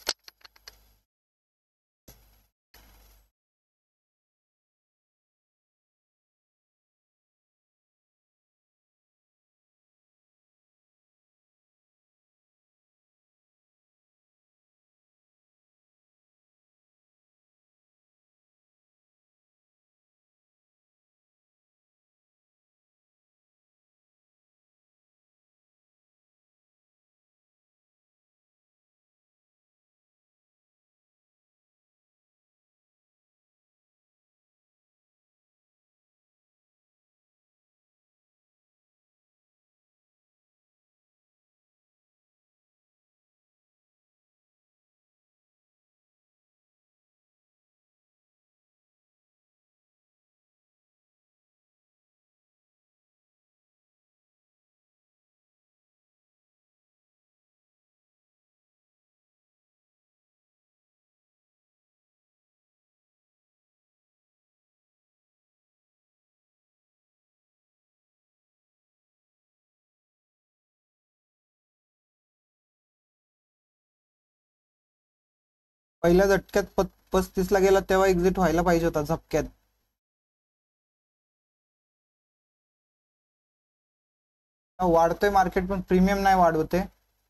पहिल्या झटक्यात 35 ला गेला तेव्हा एक्झिट व्हायला पाहिजे होता झपक्यात. वाढतोय मार्केट पण प्रीमियम नाही वाढवते.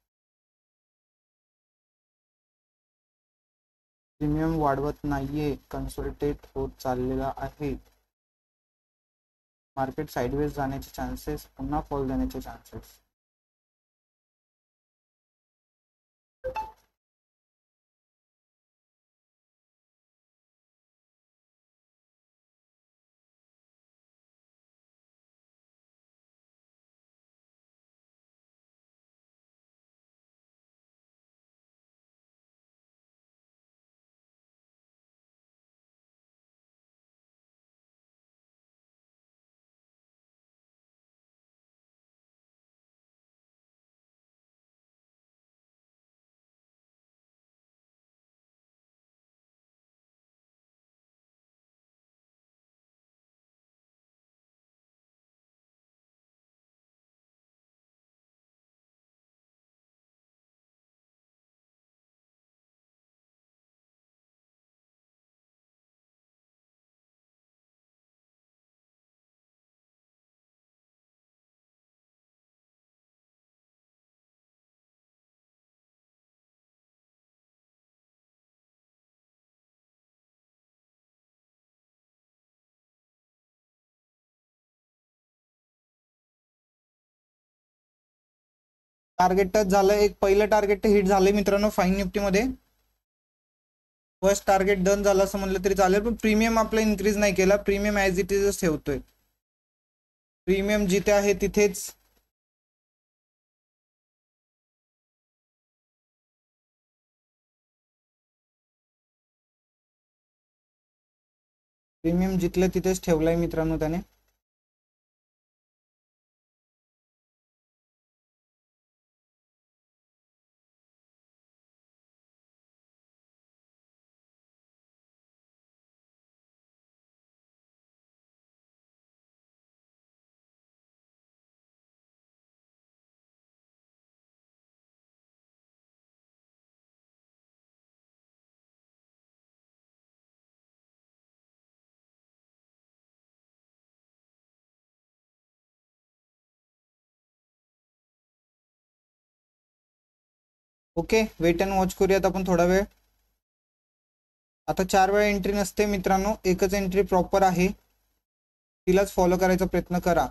प्रीमियम वाढवत नाहीये, कन्सोलिडेट होत चाललेला आहे. मार्केट साइडवेज जाण्याचे चान्सेस, पुन्हा फॉल देण्याचे चान्सेस. टार्गेट टच झालं, एक पहिलं टार्गेट हिट झालंय मित्रांनो फाईन निफ्टी मध्ये. फर्स्ट टार्गेट डन झालं असं म्हणलं तरी चालेल, पण प्रीमियम आपला इन्क्रीज नाही केला. प्रीमियम ॲज इट इजच ठेवतोय. प्रीमियम जिथे आहे तिथेच. प्रीमियम जिथलं तिथेच ठेवलाय मित्रांनो त्याने. ओके, वेट अँड वॉच करूयात आपण थोडा वेळ. आता 4 वेळा एंट्री नसते मित्रांनो, एकच एंट्री प्रॉपर आहे, तिलाच फॉलो करायचा प्रयत्न करा.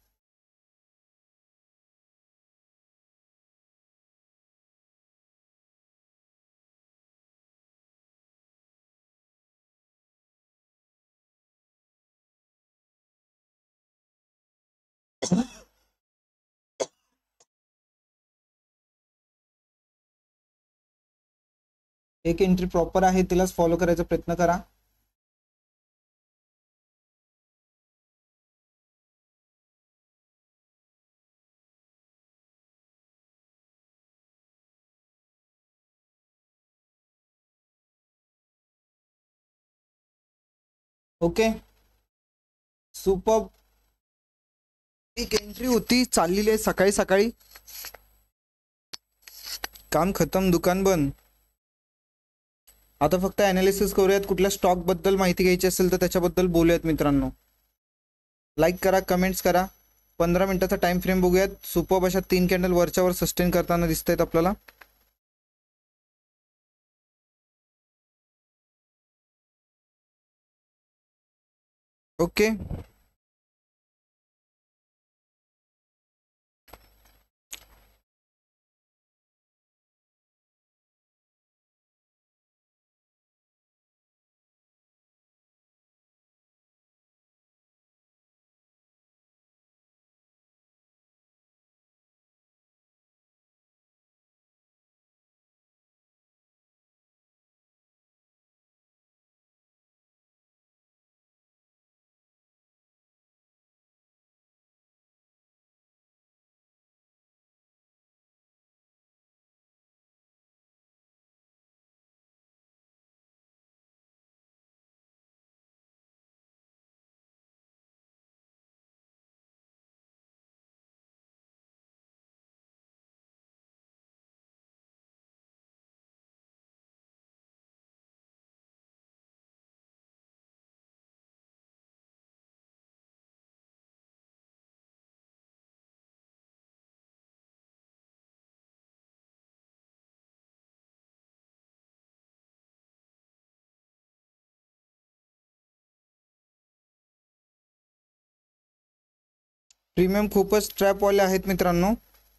एक एंट्री प्रॉपर आहे, तिलाच फॉलो करायचा प्रयत्न करा. Okay, super. एक एंट्री होती चाललेली आहे सकाळी सकाळी, काम खतम, दुकान बंद. आता फक्त ॲनालिसिस करूयात. कुठल्या स्टॉक बद्दल माहिती घ्यायची असेल तर त्याच्याबद्दल बोलूयात मित्रांनो. लाईक करा, कमेंट्स करा. 15 मिनिटाचा टाइम फ्रेम बघूयात. सुपर अशा 3 कॅन्डल वरच्यावर सस्टेन करताना दिसत आहेत आपल्याला. ओके, प्रीमियम खूपच ट्रॅपवाले आहेत मित्रांनो.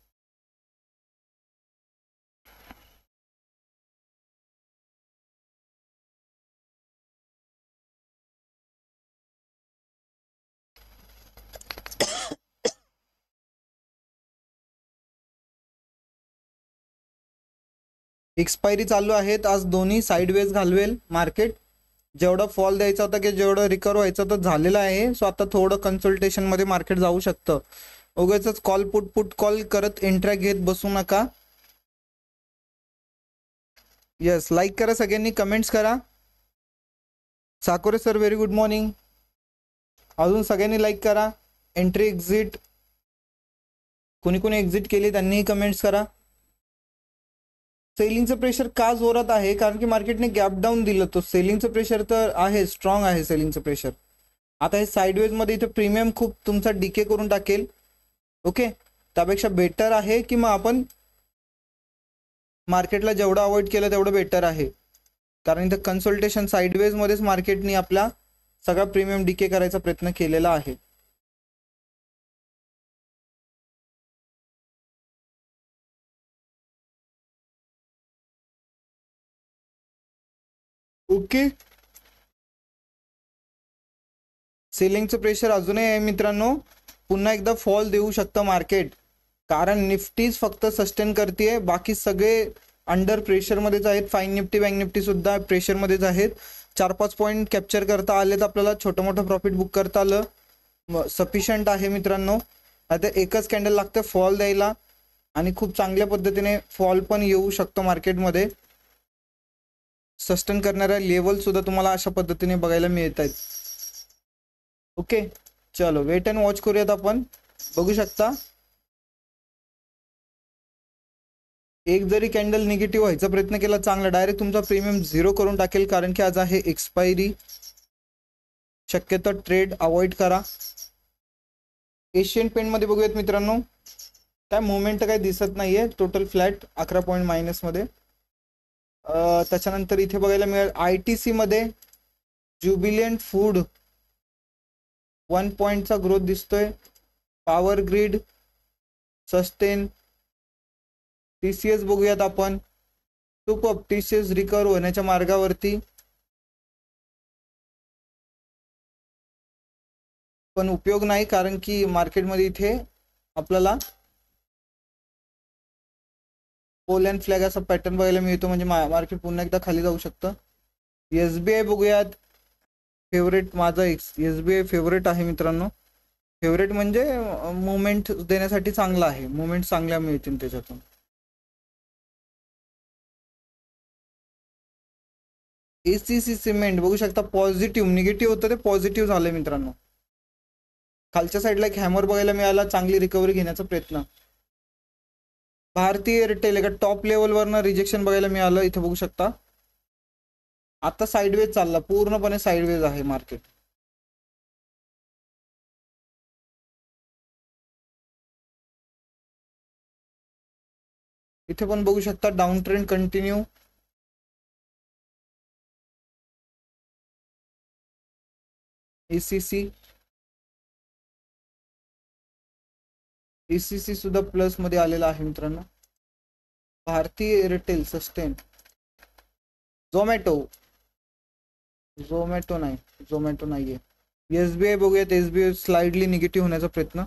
एक्सपायरी चालू आहेत. आज दोन्ही साईडवेज घालवेल मार्केट. जेवढा फॉल द्यायचा होता की जेवढं रिकवर व्हायचं होतं झालेलं आहे. सो आता थोडं कन्सल्टेशनमध्ये मार्केट जाऊ शकतं. उगाचच कॉल पुट कॉल करत एंट्र्या घेत बसू नका. यस, लाईक करा सगळ्यांनी, कमेंट्स करा. Sakore sir very good morning. अजून सगळ्यांनी लाईक करा. एंट्री एक्झिट कोणी कोणी एक्झिट केली त्यांनीही कमेंट्स करा. सेलिंगचं प्रेशर का जोरात आहे? कारण की मार्केटने गॅप डाऊन दिलं. तो सेलिंगचं प्रेशर तर आहे, स्ट्रॉंग आहे सेलिंगचं प्रेशर. आता हे साईडवेजमध्ये इथे प्रीमियम खूप तुमचा डीके करून टाकेल. ओके, त्यापेक्षा बेटर आहे की मग आपण मार्केटला जेवढं अवॉइड केलं तेवढं बेटर आहे. कारण इथं कन्सल्टेशन साईडवेजमध्येच मार्केटने आपला सगळा प्रीमियम डीके करायचा प्रयत्न केलेला आहे. ओके, सेलिंगचं प्रेशर अजूनही आहे मित्रांनो. पुन्हा एकदा फॉल देऊ शकतं मार्केट. कारण निफ्टीज फक्त सस्टेन करते, बाकी सगळे अंडर प्रेशरमध्येच आहेत. फाईन निफ्टी, बँक निफ्टी सुद्धा प्रेशरमध्येच आहेत. 4-5 पॉईंट कॅप्चर करता आलेत आपल्याला. छोटं मोठं प्रॉफिट बुक करता आलं, सफिशियंट आहे मित्रांनो. आता एकच कॅन्डल लागतं फॉल द्यायला आणि खूप चांगल्या पद्धतीने फॉल पण येऊ शकतो मार्केटमध्ये. सस्टेन करणाऱ्या लेवल सुद्धा तुम्हाला अशा पद्धतीने बघायला मिळत आहेत. ओके, चलो वेट अँड वॉच करूयात आपण. बघू शकता एक जरी कॅन्डल निगेटिव्ह व्हायचा प्रयत्न केला चांगला, डायरेक्ट तुमचा प्रीमियम 0 करून टाकेल. कारण की आज आहे एक्सपायरी. शक्यतो ट्रेड अवॉइड करा. एशियन पेंट मध्ये बघूयात मित्रांनो. काय मुवमेंट काही दिसत नाहीये. टोटल फ्लॅट 11 पॉईंट मायनस मध्ये. त्याच्यानंतर इथे बघायला मिळेल ITC मध्ये ज्युबिलियंट फूड 1 पॉईंटचा ग्रोथ दिसतोय. Power grid sustain. TCS बघूयात आपण. सुपर TCS रिकवर होण्याच्या मार्गावरती, पण उपयोग नाही कारण की मार्केटमध्ये इथे आपल्याला पोल अँड फ्लॅग असा पॅटर्न बघायला मिळतो. म्हणजे मार्केट पुन्हा एकदा खाली जाऊ शकतं. SBI बघूयात. फेवरेट माझा SBI फेवरेट आहे मित्रांनो. फेवरेट म्हणजे मुवमेंट देण्यासाठी चांगला आहे. मुवमेंट चांगल्या मिळतील त्याच्यातून. ACC सिमेंट बघू शकता पॉझिटिव्ह, निगेटिव्ह होतं ते पॉझिटिव्ह झालंय मित्रांनो. खालच्या साईडला एक हॅमर बघायला मिळाला. चांगली रिकव्हरी घेण्याचा प्रयत्न. भारती एअरटेल एका टॉप लेवलवरनं रिजेक्शन बघायला मिळालं, इथे बघू शकता. आता साईडवेज चालला, पूर्णपणे साईडवेज आहे मार्केट. इथे पण बघू शकता डाऊन ट्रेंड कंटिन्यू. एसीसी सुद्धा प्लस मध्ये आलेला आहे मित्रांनो. Bharti Airtel sustain. झोमॅटो नाहीये. एसबीआय बघूयात. एसबीआय स्लाइडली निगेटिव्ह होण्याचा प्रयत्न.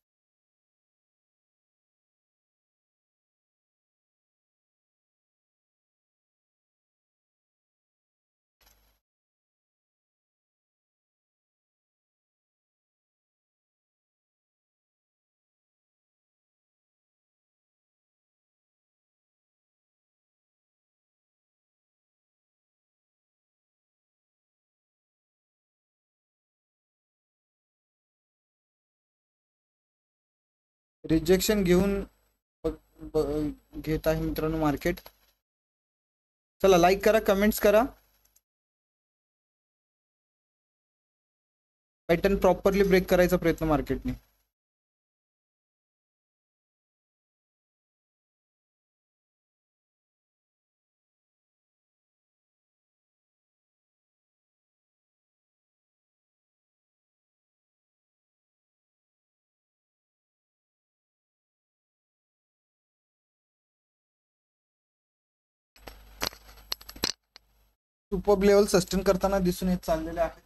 रिजेक्शन घेऊन घेत आहे मित्रांनो मार्केट. चला लाईक करा, कमेंट्स करा. पॅटर्न प्रॉपरली ब्रेक करायचा प्रयत्न मार्केटने. सुपर लेवल सस्टेन करताना दिसून येत चाललेले आहे.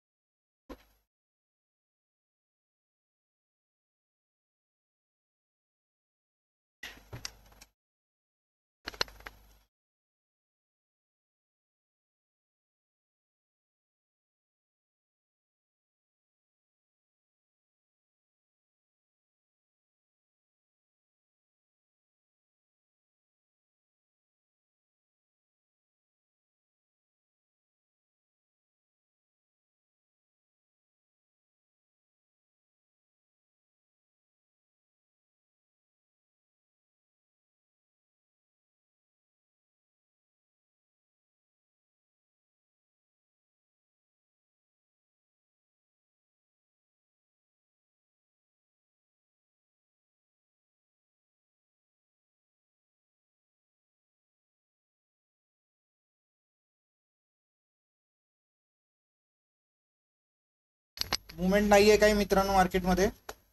मुवमेंट नाहीये काही मित्रांनो मार्केटमध्ये.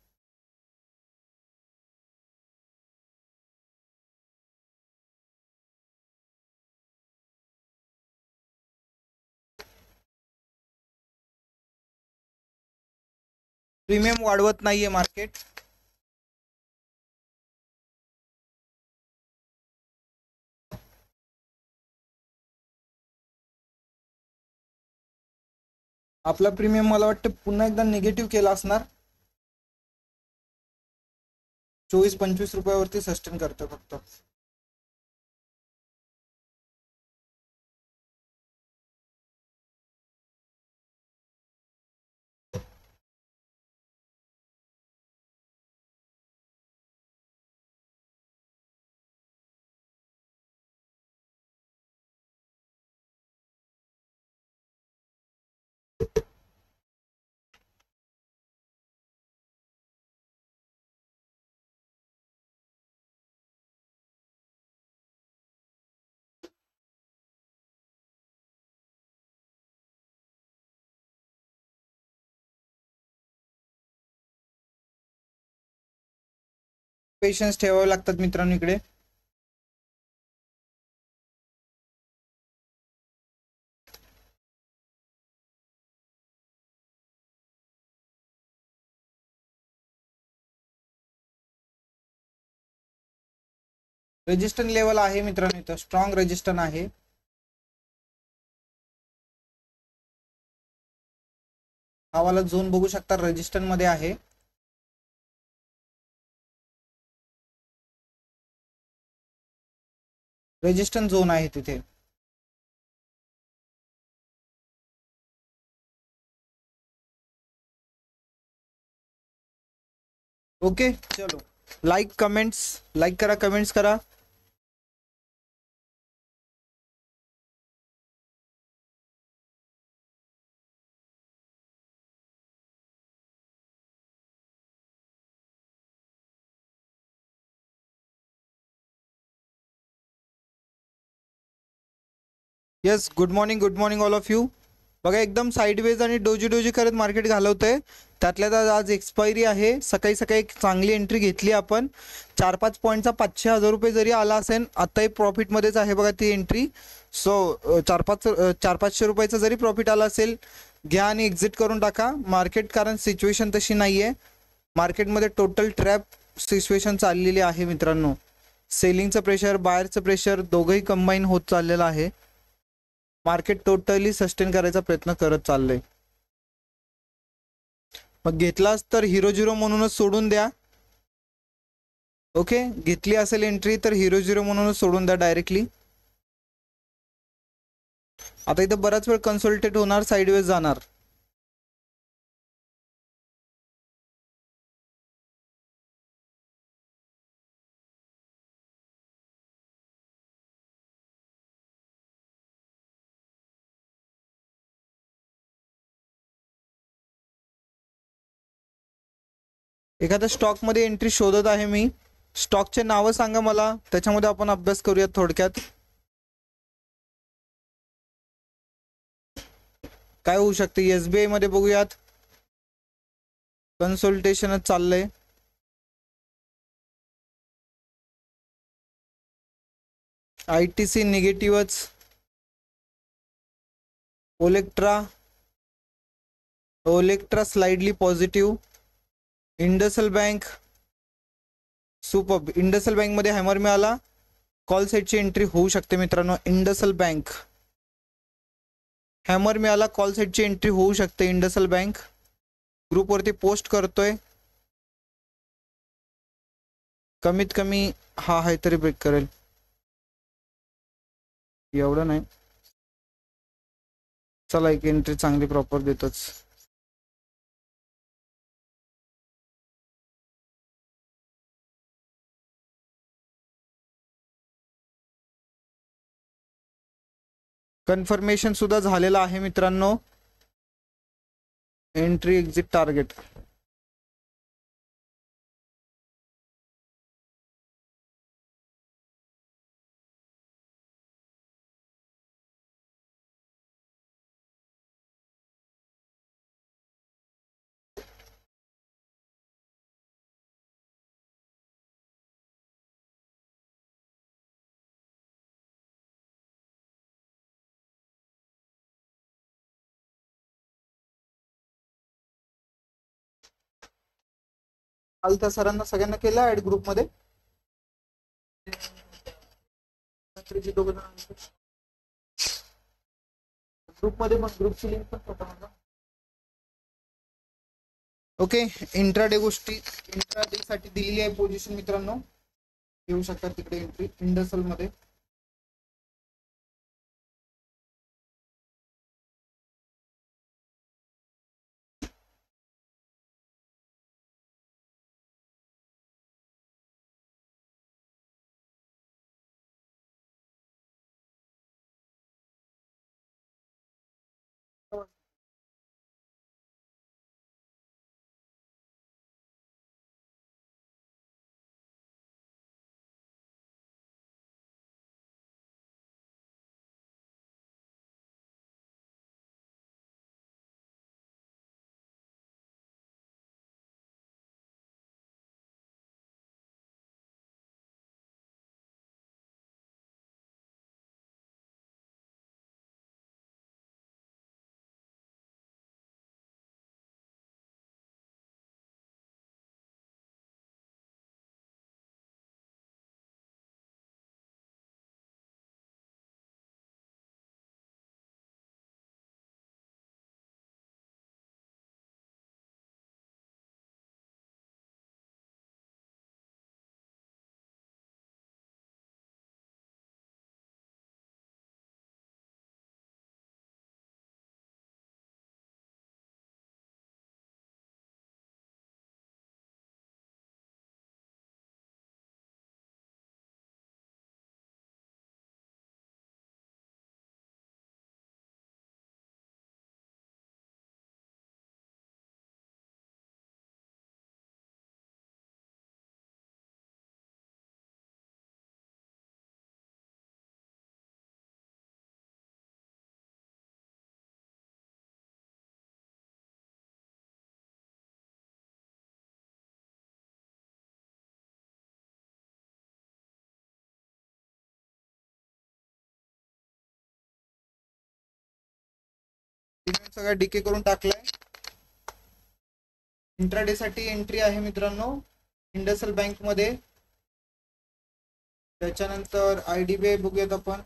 प्रीमियम वाढवत नाहीये मार्केट. आपला प्रीमियम मला वाटतं पुन्हा एकदा निगेटिव्ह केला असणार. 24-25 रुपयावरती सस्टेन करतो फक्त. पेशन्स ठेवावे लागतात मित्रांनो इकडे. रेजिस्टन्स लेवल आहे मित्रांनो, इथं स्ट्रॉंग रेजिस्टन्स आहे. हा वाला झोन बघू शकता रेजिस्टन्स मध्ये आहे. रेजिस्टन्स झोन आहे तिथे. ओके चलो लाईक करा, कमेंट्स करा. Yes, good morning all of you. बघा एकदम साईडवेज आणि डोजी डोजी करत मार्केट घालवतंय. त्यातल्या त्यात आज एक्सपायरी आहे. सकाळी सकाळी एक चांगली एंट्री घेतली आपण. 4-5 पॉईंटचा 500,000 रुपये जरी आला असेल आत्ताही प्रॉफिटमध्येच आहे बघा ती एंट्री. सो 400-500 रुपयाचा जरी प्रॉफिट आला असेल घ्या आणि एक्झिट करून टाका मार्केट, कारण सिच्युएशन तशी नाही आहे. मार्केटमध्ये टोटल ट्रॅप सिच्युएशन चाललेली आहे मित्रांनो. सेलिंगचं प्रेशर, बायरचं प्रेशर दोघंही कंबाईन होत चाललेलं आहे. मार्केट टोटली सस्टेन करायचा प्रयत्न करत चाललंय. मग घेतलास तर हिरो झिरो म्हणूनच सोडून द्या. ओके, घेतली असेल एंट्री तर हिरो झिरो म्हणूनच सोडून द्या डायरेक्टली. आता इथं बराच वेळ कन्सल्टेट होणार, साईडवेज जाणार. एखाद्या स्टॉकमध्ये एंट्री शोधत आहे मी. स्टॉकचे नावं सांगा मला, त्याच्यामध्ये आपण अभ्यास करूयात थोडक्यात. काय होऊ शकते SBI मध्ये बघूयात. कन्सल्टेशनच चाललंय. ITC निगेटिव्हच. Olectra slightly positive. IndusInd bank super. IndusInd bank मध्ये हॅमर मिळाला. कॉल साईडची एंट्री होऊ शकते मित्रांनो. इंडसल बँक हॅमर मिळाला, कॉल साईडची एंट्री होऊ शकते. इंडसल बँक ग्रुपवरती पोस्ट करतोय. कमीत कमी हा आहे तरी ब्रेक करेल, एवढं नाही. चला एक एंट्री चांगली प्रॉपर देतोच. कन्फर्मेशन सुद्धा झालेला आहे मित्रांनो. Entry exit target. काल त्या सरांना सगळ्यांना केलं ऍड ग्रुपमध्ये. ग्रुपमध्ये पण ग्रुपची लिंक पण स्वतः. ओके, इंट्राडे गोष्टी इंट्राडे साठी दिलेली आहे पोझिशन मित्रांनो. येऊ शकतात तिकडे एंट्री इंडसल मध्ये. सगळा डीके करून टाकलाय. इंट्राडे साठी एंट्री आहे मित्रांनो इंडसइंड बँक मध्ये. त्याच्यानंतर IDBI बघूयात आपण.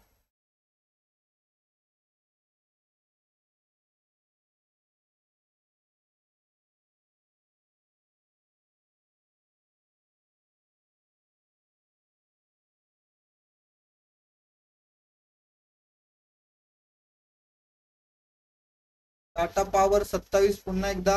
टाटा पॉवर 27 पुन्हा एकदा.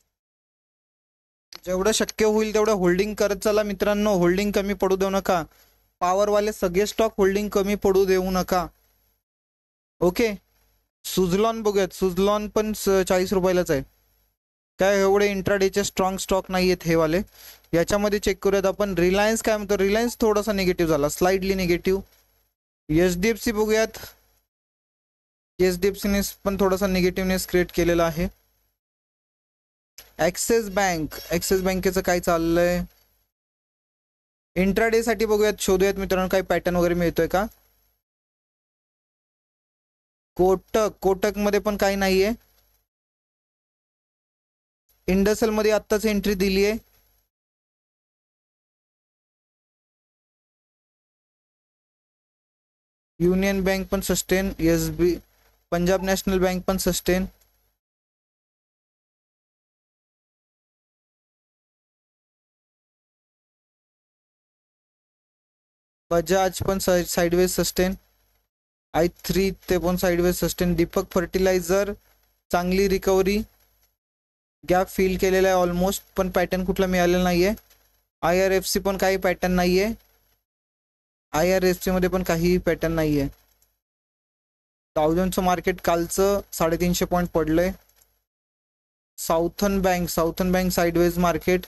जेवढं शक्य होईल तेवढं होल्डिंग करत चला मित्रांनो. होल्डिंग कमी पडू देऊ नका. पॉवर वाले सगळे स्टॉक होल्डिंग कमी पडू देऊ नका. ओके. सुझलॉन बघूयात. सुझलॉन पण 40 रुपयालाच आहे. काय एवढे इंट्राडेचे स्ट्रॉंग स्टॉक नाही आहेत हे वाले. याच्यामध्ये चेक करूयात आपण. रिलायन्स काय म्हणतो. रिलायन्स थोडासा निगेटिव्ह झाला, स्लाइडली निगेटिव्ह. HDFC बघूयात. HDFC ने पण थोडासा निगेटिव्हनेस क्रिएट केलेला आहे. ॲक्सिस बँकेचं काय चाललंय. इंट्राडे साठी बघूयात, शोधूयात मित्रांनो काही पॅटर्न वगैरे मिळतोय का. कोटक मध्ये पण काही नाहीये. इंडसएल मध्ये आत्ताच एंट्री दिली आहे. युनियन बँक पण सस्टेन. पंजाब नॅशनल बँक पण सस्टेन. बजाज पण साइडवेज सस्टेन. i3 ते पण साइडवेज सस्टेन. दीपक फर्टिलायझर चांगली रिकव्हरी. गॅप फिल केलेला आहे ऑलमोस्ट, पण पॅटर्न कुठला मिळालेला नाहीये. IRFC पण काही पॅटर्न नाहीये. IRFC मध्ये पण काही पॅटर्न नाहीये. डाउजनचं मार्केट कालचं 350 पॉईंट पडलंय. Southern bank sideways market.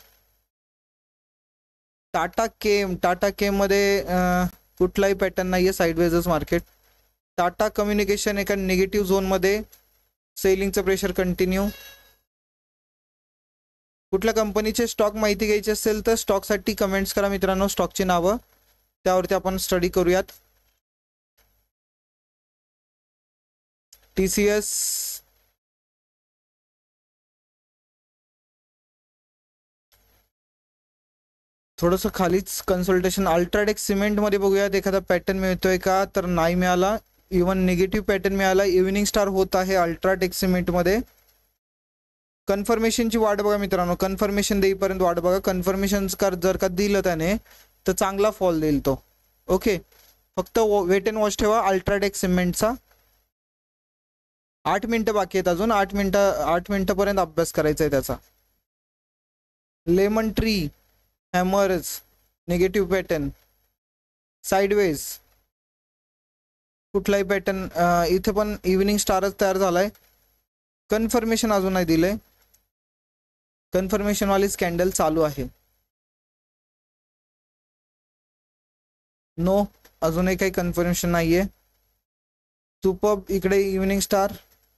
Tata chem मध्ये कुठलाही पॅटर्न नाहीये, साइडवेजच मार्केट. टाटा कम्युनिकेशन एका निगेटिव्ह झोन मध्ये. सेलिंगचं प्रेशर कंटिन्यू. कुठल्या कंपनीचे स्टॉक माहिती घ्यायची असेल तर स्टॉकसाठी कमेंट्स करा मित्रांनो. स्टॉकची नावं त्यावरती आपण स्टडी करूयात. TCS थोडंसं खालीच कन्सल्टेशन. अल्ट्राटेक सिमेंट मध्ये बघूयात एखादा पॅटर्न मिळतोय का, तर नाही मिळाला. इवन निगेटिव्ह पॅटर्न मिळाला. इव्हिनिंग स्टार होत आहे अल्ट्राटेक सिमेंट मध्ये. कन्फर्मेशनची वाट बघा मित्रांनो. कन्फर्मेशन देईपर्यंत वाट बघा. कन्फर्मेशन जर का दिलं त्याने तर चांगला फॉल देईल तो. ओके. फक्त वेट अँड वॉच ठेवा अल्ट्राटेक सिमेंटचा. 8 मिनिटं बाकी आहेत अजून. 8 मिनिटापर्यंत अभ्यास करायचा आहे त्याचा. Lemon Tree hammers negative pattern sideways. कुठलाही पॅटर्न इथे पण इव्हिनिंग स्टारच तयार झालाय. कन्फर्मेशन अजून नाही दिलंय. कन्फर्मेशन वाली स्कॅन्डल चालू आहे. नो, अजूनही काही कन्फर्मेशन नाहीये. सुपर इकडे इव्हिनिंग स्टार.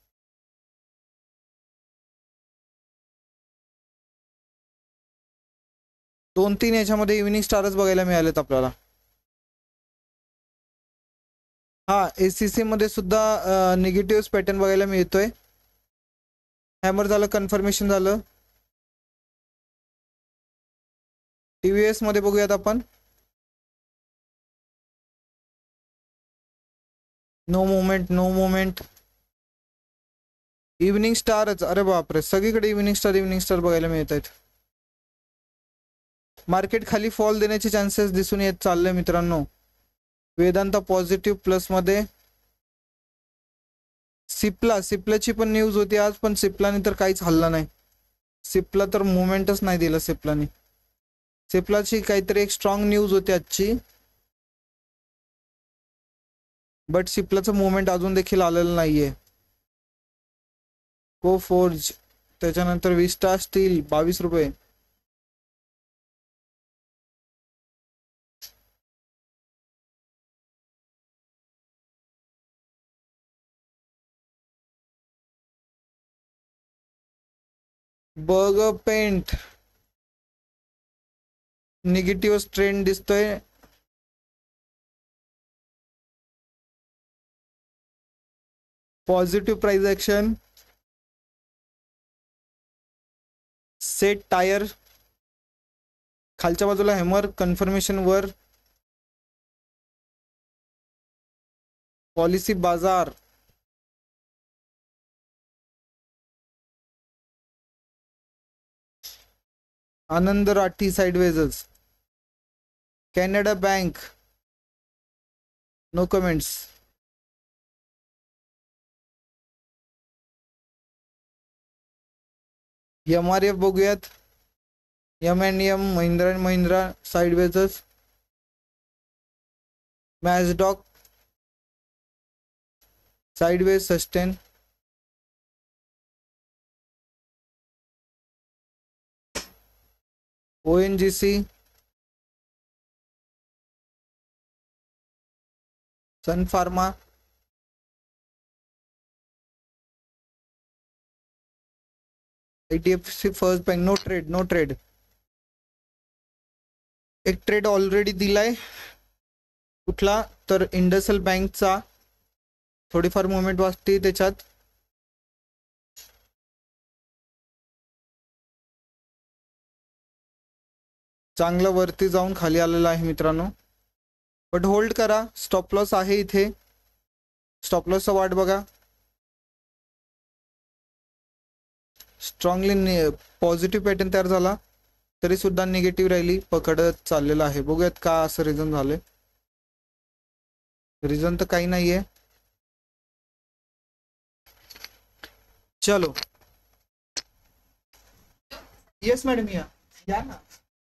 दोन तीन याच्यामध्ये इव्हिनिंग स्टारच बघायला मिळालेत आपल्याला. हा ACC मध्ये सुद्धा निगेटिव्ह पॅटर्न बघायला मिळतोय. हॅमर झालं, कन्फर्मेशन झालं. TVS मध्ये बघूयात आपण. No movement. इव्हिनिंग स्टारच. अरे बापरे, सगळीकडे इव्हिनिंग स्टार बघायला मिळत आहेत. मार्केट खाली फॉल देण्याचे चान्सेस दिसून येत चालले मित्रांनो. वेदांता पॉझिटिव्ह प्लस मध्ये. सिप्लाची पण न्यूज होती आज, पण सिप्लाने तर काहीच हल्ला नाही. सिप्ला तर मुवमेंटच नाही दिलं सिप्लाने. सिप्लाची काहीतरी एक स्ट्रॉंग न्यूज होती आजची, बट सिप्लाचं मुवमेंट अजून देखील आलेलं नाहीये. कोफोर्ज, त्याच्यानंतर विस्टा स्टील 22 रुपये. बर्गर पेंट निगेटिव्ह ट्रेंड दिसतोय. Positive price action. CEAT tyre, खालच्या बाजूला हॅमर, कन्फर्मेशन वर, पॉलिसी बाजार, आनंद राठी साइडवेजच, Canara bank, no comments. MRF बघूयात, M&M, महिंद्रा अँड महिंद्रा साइडवेजच, Mazdock sideways sustain, ONGC, Sun pharma, IDFC first bank. No trade, no trade. एक ट्रेड ऑलरेडी दिलाय. कुठला तर इंडसइंड बँकचा, थोडीफार मुवमेंट वाटते त्याच्यात. चांगला वरती जाऊन खाली आलेला आहे मित्रांनो, बट होल्ड करा. स्टॉप लॉस आहे इथे, स्टॉप लॉसचा वाट बघा. स्ट्रॉंगली पॉझिटिव्ह पॅटर्न तयार झाला तरी सुद्धा निगेटिव्ह राहिली, पकडत चाललेला आहे. बघूयात का असं रिझन झालंय. रिझन तर काही नाहीये. चलो, येस मॅडम, या ना.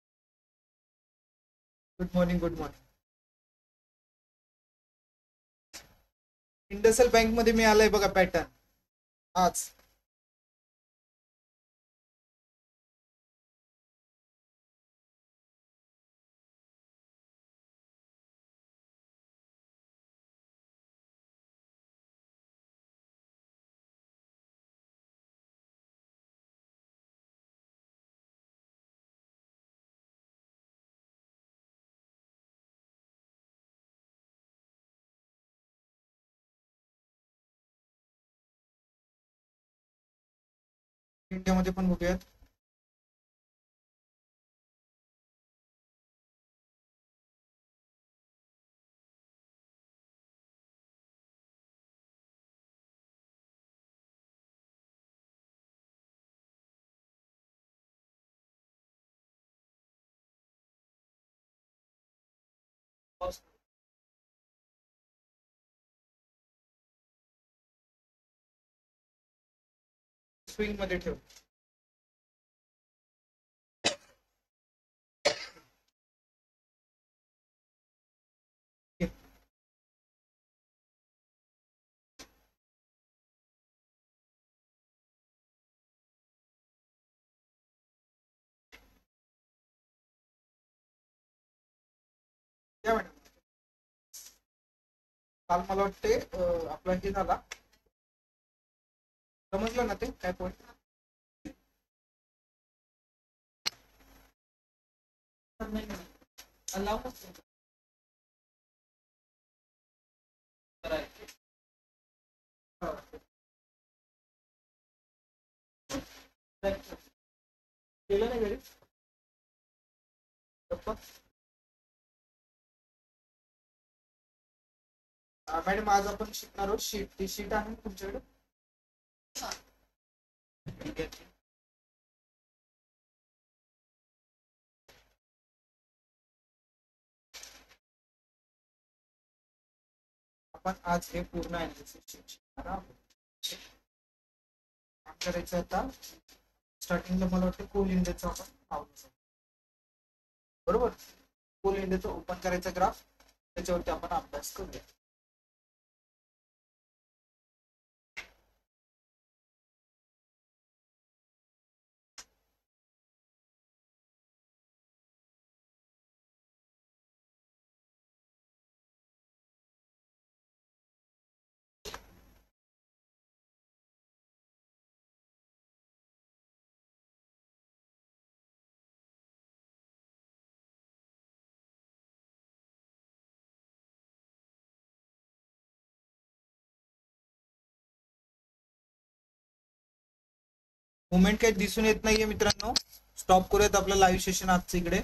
Good morning, good morning. IndusInd bank मध्ये मी आलाय बघा पॅटर्न आज. इंडियामध्ये पण बघूयात. स्विंग मध्ये ठेव. या मॅडम, काल मला वाटते आपला हे झाला, समजलं ना ते काय पॉईंट. केलं नाही घरी मॅडम. आज आपण शिकणार आहोत शीट. ती शीट आहे तुमच्याकडे. आपण आज हे पूर्ण ऍनालिसिस शिकणार आहोत. काम करायचं आता. स्टार्टिंगला मला वाटतं कोल इंडियाचं आपण पाहू, बरोबर. कोल इंडियाचं ओपन करायचा ग्राफ, त्याच्यावरती आपण अभ्यास करूया. मुवमेंट काही दिसून येत नाहीये मित्रांनो. स्टॉप करूयात आपलं लाईव्ह सेशन आजचं इकडे.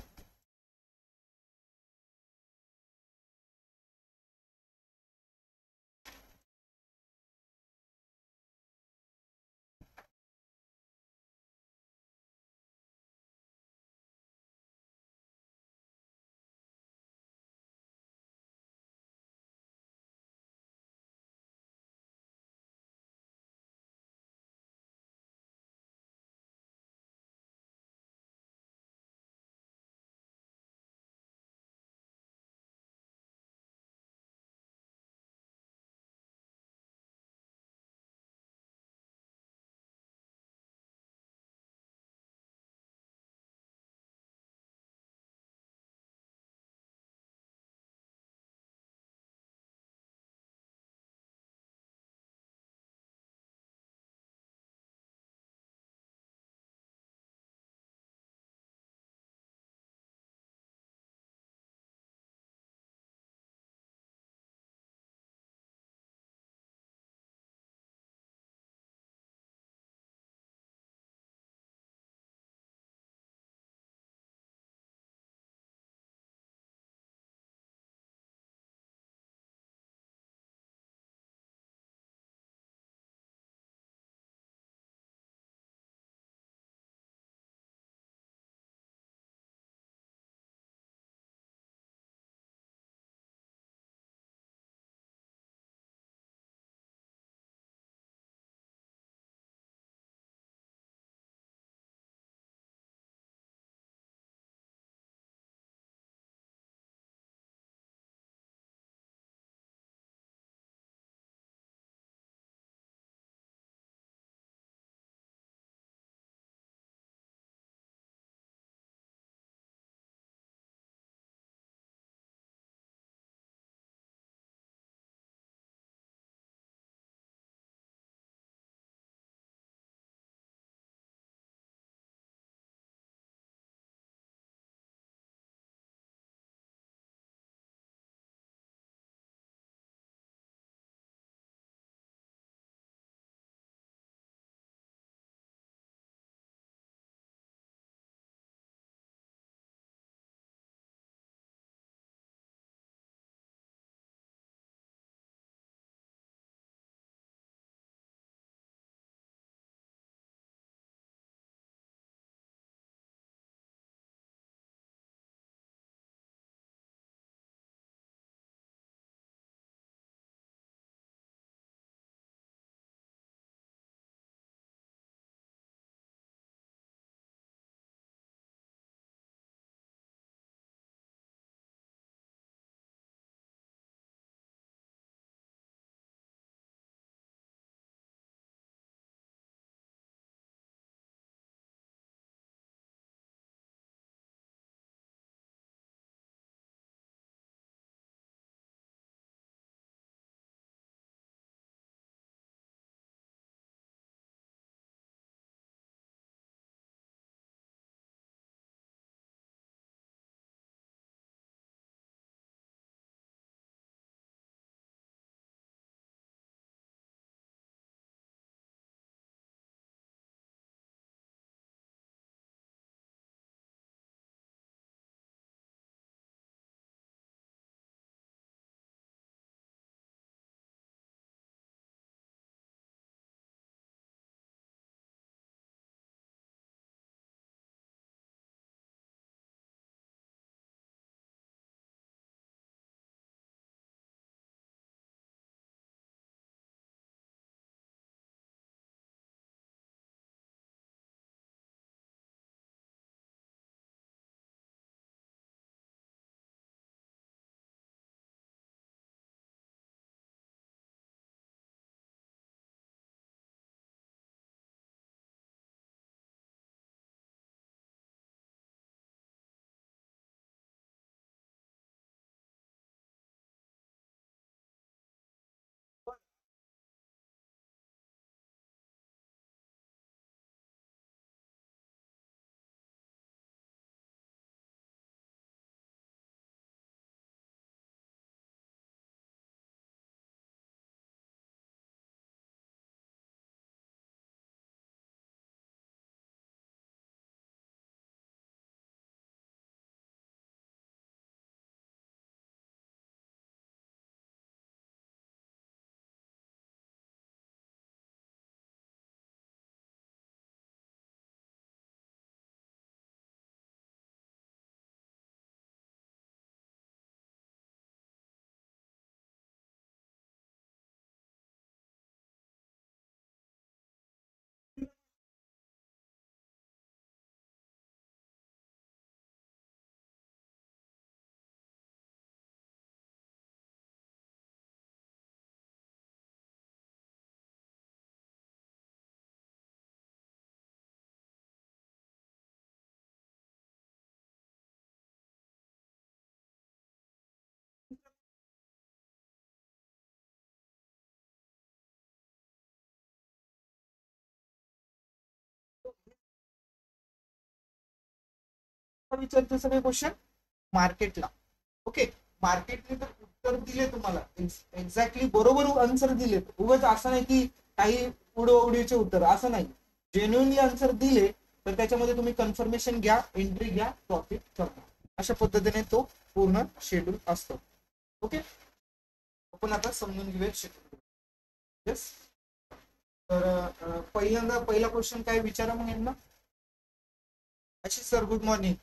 विचारते सगळे क्वेश्चन मार्केटला. ओके, मार्केटने तर उत्तर दिले तुम्हाला, एक्झॅक्टली बरोबर आन्सर दिले. उगाच असं नाही की काही उडवडीचे उत्तर, असं नाही. जेन्युअनली आन्सर दिले तर त्याच्यामध्ये तुम्ही कन्फर्मेशन घ्या, एंट्री घ्या, प्रॉफिट करा. अशा पद्धतीने तो पूर्ण शेड्यूल असतो. ओके, आपण आता समजून घेऊया शेड्यूल. येस, तर पहिला क्वेश्चन काय विचारा मग यांना. अच्छा सर, गुड मॉर्निंग.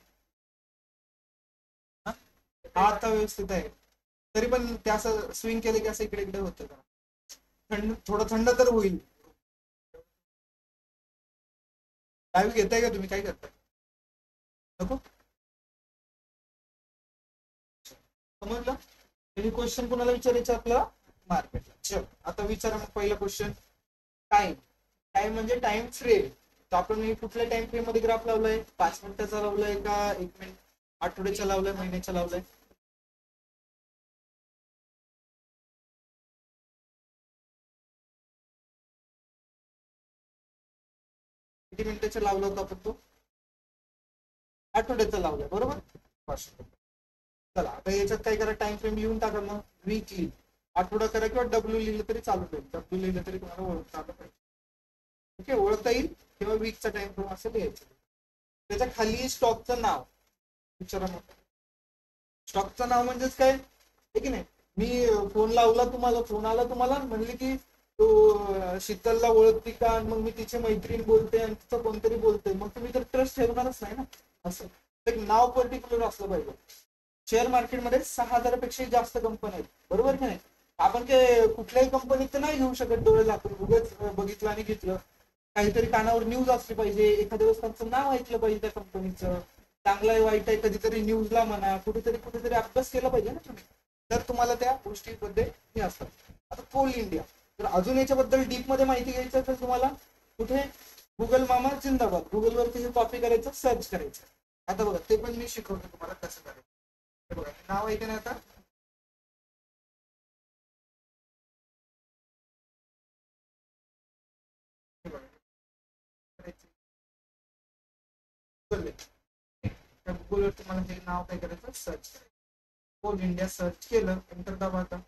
आता व्यवस्थित आहे, तरी पण ते असं स्विंग केलं की असं इकडे इकडे होतं का? थोडं थंड तर होईल. लाईव्ह घेताय का तुम्ही, काय करताय? नको, समजलं. हे क्वेश्चन कोणाला विचारायचं आपल्याला? मार्केटला. चल आता विचारा मग पहिला क्वेश्चन. टाइम. टाइम म्हणजे टाइम फ्रेम. तर आपण कुठल्या टाइम फ्रेम मध्ये ग्राफ लावलाय? 5 मिनिटाचा लावलाय का 1 मिनिट, आठवड्याचा लावलाय, महिन्याचा लावलाय? किती मिनिटाचा लावला होता आपण तो? आठवड्याचा लावलाय, बरोबर. चला आता याच्यात काय करा, टाइम फ्रेम लिहून टाका मग. वीकली, आठवडा करा किंवा डब्ल्यू लिहिलं तरी चालू होईल. डब्ल्यू लिहिलं तरी तुम्हाला ओळखता आलं पाहिजे. ओके, ओळखता येईल किंवा वीकचा टाइम फ्रेम असं लिहायचं. त्याच्या खाली स्टॉकचं नाव विचारा मग. स्टॉकचं नाव म्हणजेच काय, आहे की नाही. मी फोन लावला तुम्हाला, फोन आला तुम्हाला, म्हणले की तो शीतलला ओळखते का, मग मी तिची मैत्रीण बोलते आणि तिचं कोणतरी बोलतोय, मग तुम्ही तर ट्रस्ट ठेवणारच नाही ना. असं एक नाव पर्टिक्युलर असलं पाहिजे. शेअर मार्केटमध्ये 6,000पेक्षा जास्त कंपन्या आहेत, बरोबर की नाही. आपण काय कुठल्याही कंपनीत नाही घेऊ शकत डोळे झाकून, उगाच बघितलं आणि घेतलं. काहीतरी कानावर न्यूज असली पाहिजे, एखाद्या दिवस त्यांचं नाव ऐकलं पाहिजे त्या कंपनीचं. चांगलं आहे वाईट आहे कधीतरी न्यूजला म्हणा, कुठेतरी अभ्यास केला पाहिजे ना तुम्ही, तर तुम्हाला त्या गोष्टीबद्दल हे असतात. आता कोल इंडिया, तर अजून याच्याबद्दल डीप मध्ये माहिती घ्यायचं तर तुम्हाला कुठे, गुगल मामा जिंदाबाद, गुगलवरती हे कॉपी करायचं, सर्च करायचं. आता बघा, ते पण मी शिकवतो तुम्हाला कसं करायचं. बघा, नाव ऐका ना आता. गुगलवर तुम्हाला हे नाव काय करायचं, सर्च करायचं. कोल इंडिया सर्च केलं, एंटर दाबा. आता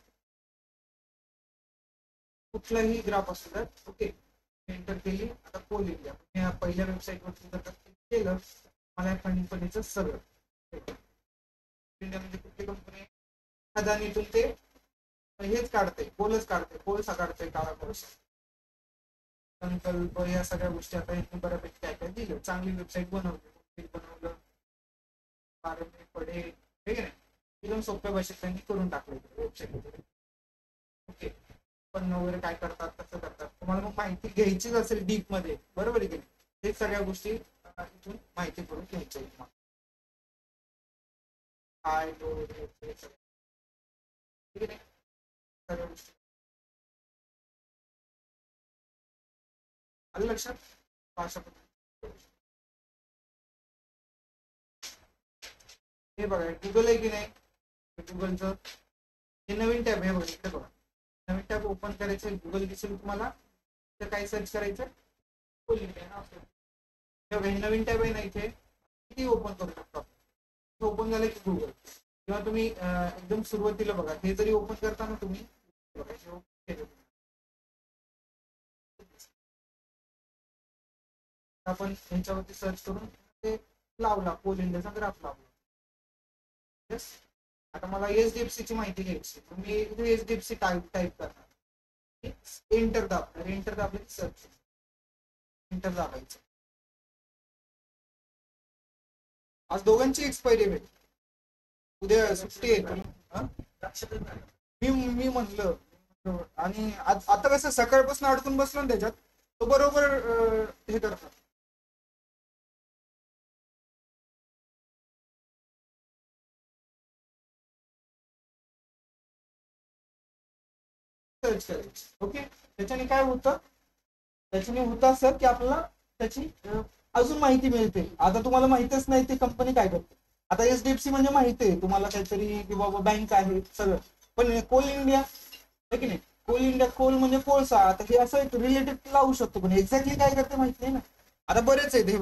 कुठलाही ग्राफ असू द्या, ओके, एंटर केली. आता कोल इंडिया पहिल्या वेबसाईटवरती जर क्लिक केलं, मला या कंपनीचं सगळं, इंडिया म्हणजे कुठली कंपनी, खजानीतून ते हेच काढते, कोलच काढते, कोळसा काढते, काळा कोळसा, संकल्प, या सगळ्या गोष्टी. आता इथे बऱ्यापैकी काय काय दिलं. चांगली वेबसाईट बनवली, बनवलं, पडे, ठीक आहे. एकदम सोप्या भाषेत त्यांनी करून टाकलं वेबसाईट वगैरे. ओके, पण वगैरे काय करतात, कसं करतात, तुम्हाला मग माहिती घ्यायचीच असेल डीप मध्ये, बरोबर आहे की हे सगळ्या गोष्टी इथून माहिती करून घ्यायच्या. काय ठीक आहे, सगळ्या गोष्टी आलं लक्षात. अशा पद्धतीने हे बघा, गुगल आहे की नाही, गुगलचं हे नवीन टॅब आहे बघा, इकडे बघा, नवीन टॅब ओपन करायचं, गुगल दिसेल तुम्हाला. तर काय सर्च करायचं, हे नवीन टॅब आहे ना, इथे किती ओपन करू शकतो. ओपन झालं की गुगल, किंवा तुम्ही एकदम सुरुवातीला बघा, हे जरी ओपन करताना तुम्ही आपण ह्याच्यावरती सर्च करून ते लावला, कोल इंडियाचा ग्राफ लावला. येस, आता मला एचडीएफसी ची माहिती घ्यायची, मी एचडीएफसी टाईप करणार, एंटर दाबणार, एंटर दाबले सर्च, एंटर दाबायचं. आज दोघांची एक्सपायरी आहे, उद्या सुट्टी आहे. मी म्हणलं, आणि आता कसं सकाळपासून अडकून बसलो ना त्याच्यात, तो बरोबर हे करतात. सर्च करायचं. ओके, त्याच्याने काय होतं, त्याच्याने होतं असं की आपल्याला त्याची अजून माहिती मिळते. आता तुम्हाला माहितच नाही ती कंपनी काय करते. आता एचडीएफसी म्हणजे माहिती आहे तुम्हाला काहीतरी की बाबा बँक आहे सगळं, पण कोल इंडिया आहे की नाही, कोल इंडिया, कोल म्हणजे कोळसा. आता हे असं एक रिलेटेड लावू शकतो, पण एक्झॅक्टली काय करते माहिती नाही ना. आता बरेच आहेत हे बघा,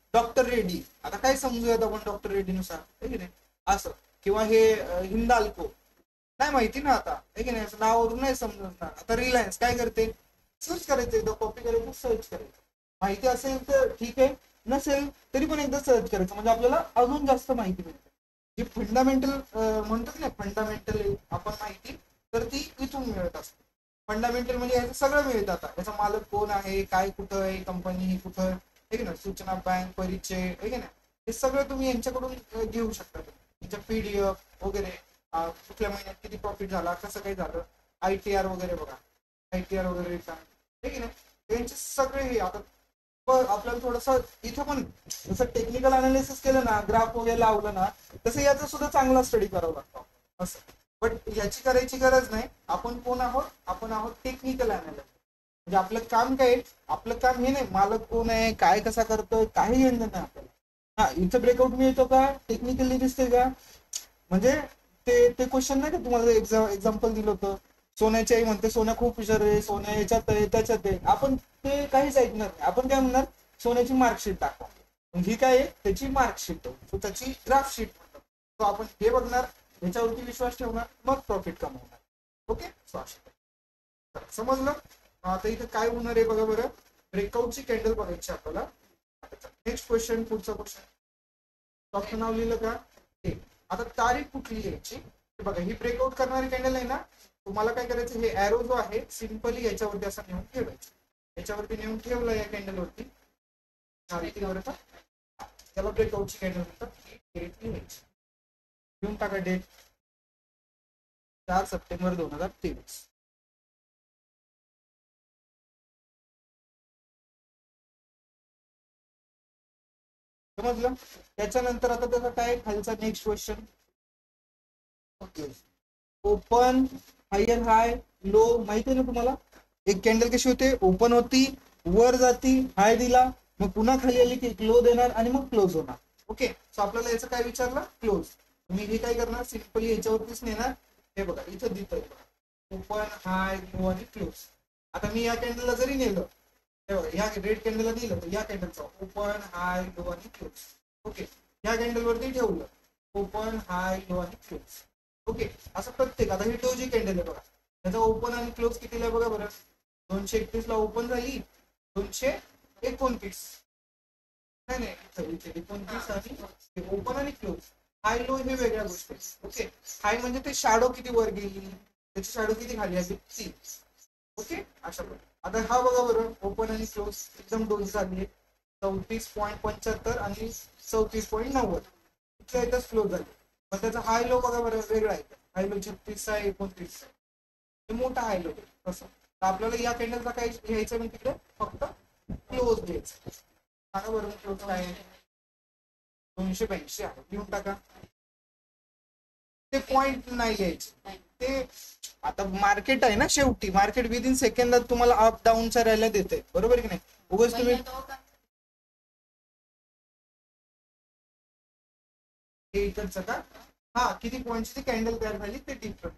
डॉक्टर रेड्डी, आता काय समजूयात आपण डॉक्टर रेड्डी नुसार, आहे की नाही, असं. किंवा हे हिंदाल्को, नाही माहिती ना आता, आहे की नाही, असं नावावरून नाही समजणार. आता रिलायन्स काय करते, सर्च करायचं, एकदा कॉपी करायचं, सर्च करायचं. माहिती असेल तर ठीक आहे, नसेल तरी पण एकदा सर्च करायचं, म्हणजे आपल्याला अजून जास्त माहिती मिळते. जी फंडामेंटल म्हणतात ना, फंडामेंटल आपण माहिती, तर ती इथून मिळत असते. फंडामेंटल म्हणजे याचं सगळं मिळतं. आता याचा मालक कोण आहे, काय कुठं आहे, कंपनी कुठं आहे की नाही, सूचना, बँक, परिचय, आहे की नाही, हे सगळं तुम्ही यांच्याकडून घेऊ शकता. त्यांच्या पीडीएफ वगैरे, कुठल्या महिन्यात किती प्रॉफिट झाला, कसं काही झालं, ITR वगैरे बघा, ITR वगैरे आहे की नाही, त्यांचे सगळे हे. आता आपल्याला थोडस इथं पण जसं टेक्निकल अनालिसिस केलं ना, ग्राफ वगैरे लावलं ना, तसं याचा सुद्धा चांगला स्टडी करावा लागतो असं. बट याची करायची गरज नाही. आपण कोण आहोत, आपण आहोत टेक्निकल अनालिसिस. म्हणजे आपलं काम काय, आपलं काम हे नाही मालक कोण आहे, काय कसा करतोय, काही घेणं नाही आपल्याला. हा, इथं ब्रेकआउट मिळतो का, टेक्निकली दिसते का, म्हणजे ते क्वेश्चन नाही का तुम्हाला एक्झाम्पल दिलं होतं, सोन्याची आई म्हणते सोन्या खूप हुशार आहे, सोन्या याच्यात आहे, त्याच्यात आहे. आपण ते काहीच ऐकणार नाही. आपण काय म्हणणार, सोन्याची मार्कशीट दाखवा. ही काय आहे, त्याची मार्कशीट आहे, सो त्याची ग्राफ शीट म्हणतात. तो आपण हे बघणार, याच्यावरती विश्वास ठेवणार, मग प्रॉफिट कमवणार. ओके, सो समजलं. आता इथं काय होणार आहे बघा बरं, ब्रेकआउटची कॅन्डल बघायची आपल्याला. नेक्स्ट क्वेश्चन, पुढचा क्वेश्चन. डॉक्टर नाव लिहिलं का, आता तारीख कुठली यायची, बघा ही ब्रेकआउट करणारी कॅन्डल आहे ना, तुम्हाला काय करायचं, हे एरो जो आहे सिंपली याच्यावरती असं नेऊन ठेवायचं. याच्यावरती नेऊन ठेवलं या कॅन्डलवरती, त्याला ब्रेकआउटची कॅन्डल म्हणतात. डेट लिहायची, घेऊन टाका डेट, 4 सप्टेंबर 2023. समजलं. त्याच्यानंतर आता त्याचा काय खालचा next question, open, higher, high, low, माहिती आहे ना तुम्हाला. एक कॅन्डल कशी होते, ओपन होती, वर जाती, हाय दिला, मग पुन्हा खाली आली की लो देणार आणि मग क्लोज होणार. ओके, सो आपल्याला याचं काय विचारलं, क्लोज. मी हे काय करणार, सिंपली याच्यावरतीच नेणार. हे बघा इथं दिसतंय, ओपन, हाय, लो आणि क्लोज. आता मी या कॅन्डलला जरी नेलं, हे बघा या रेड कॅन्डलला नेलं, तर या कॅन्डलचा ओपन, हाय, लो आणि क्लोज. ओके, या कॅन्डलवरती ठेवलं, ओपन, हाय, लो आणि क्लोज. ओके, असं प्रत्येक. आता ही डोजी कॅन्डल आहे बघा, त्याचा ओपन आणि क्लोज कितीला आहे बघा बरं, 231 ला ओपन झाली, 229, नाही नाही 29 आणि ओपन आणि क्लोज. हाय लो हे वेगळ्या गोष्टी. ओके, हाय म्हणजे ते शॅडो किती वर गेली, त्याची शॅडो किती खाली आली, 3. ओके, अशा प्रकारे. आता हा बघा बरं, ओपन आणि क्लोज एकदम डोज झाली, 34.75 आणि 34.90 इथल्या इथंच क्लोज झाली. पण त्याचा हाय लो बघा बरं वेगळा आहे. हाय लो 36 आहे, 29 आहे, हे मोठा हाय लो तसं. तर आपल्याला या कॅन्डलचा काय घ्यायचं म्हणजे तिकडे फक्त क्लोज घ्यायचं. सांगा बरं क्लोज काय आहे, 282 आहे, लिहून टाका. ते पॉइंट नाही घ्यायचे, ते आता मार्केट आहे ना, शेवटी मार्केट विदिन सेकंदात तुम्हाला अप डाऊनचा राहायला देते, बरोबर की नाही. उगाच तुम्ही इकडचं का, हा किती पॉईंटची कॅन्डल तयार झाली ते डिफरंट,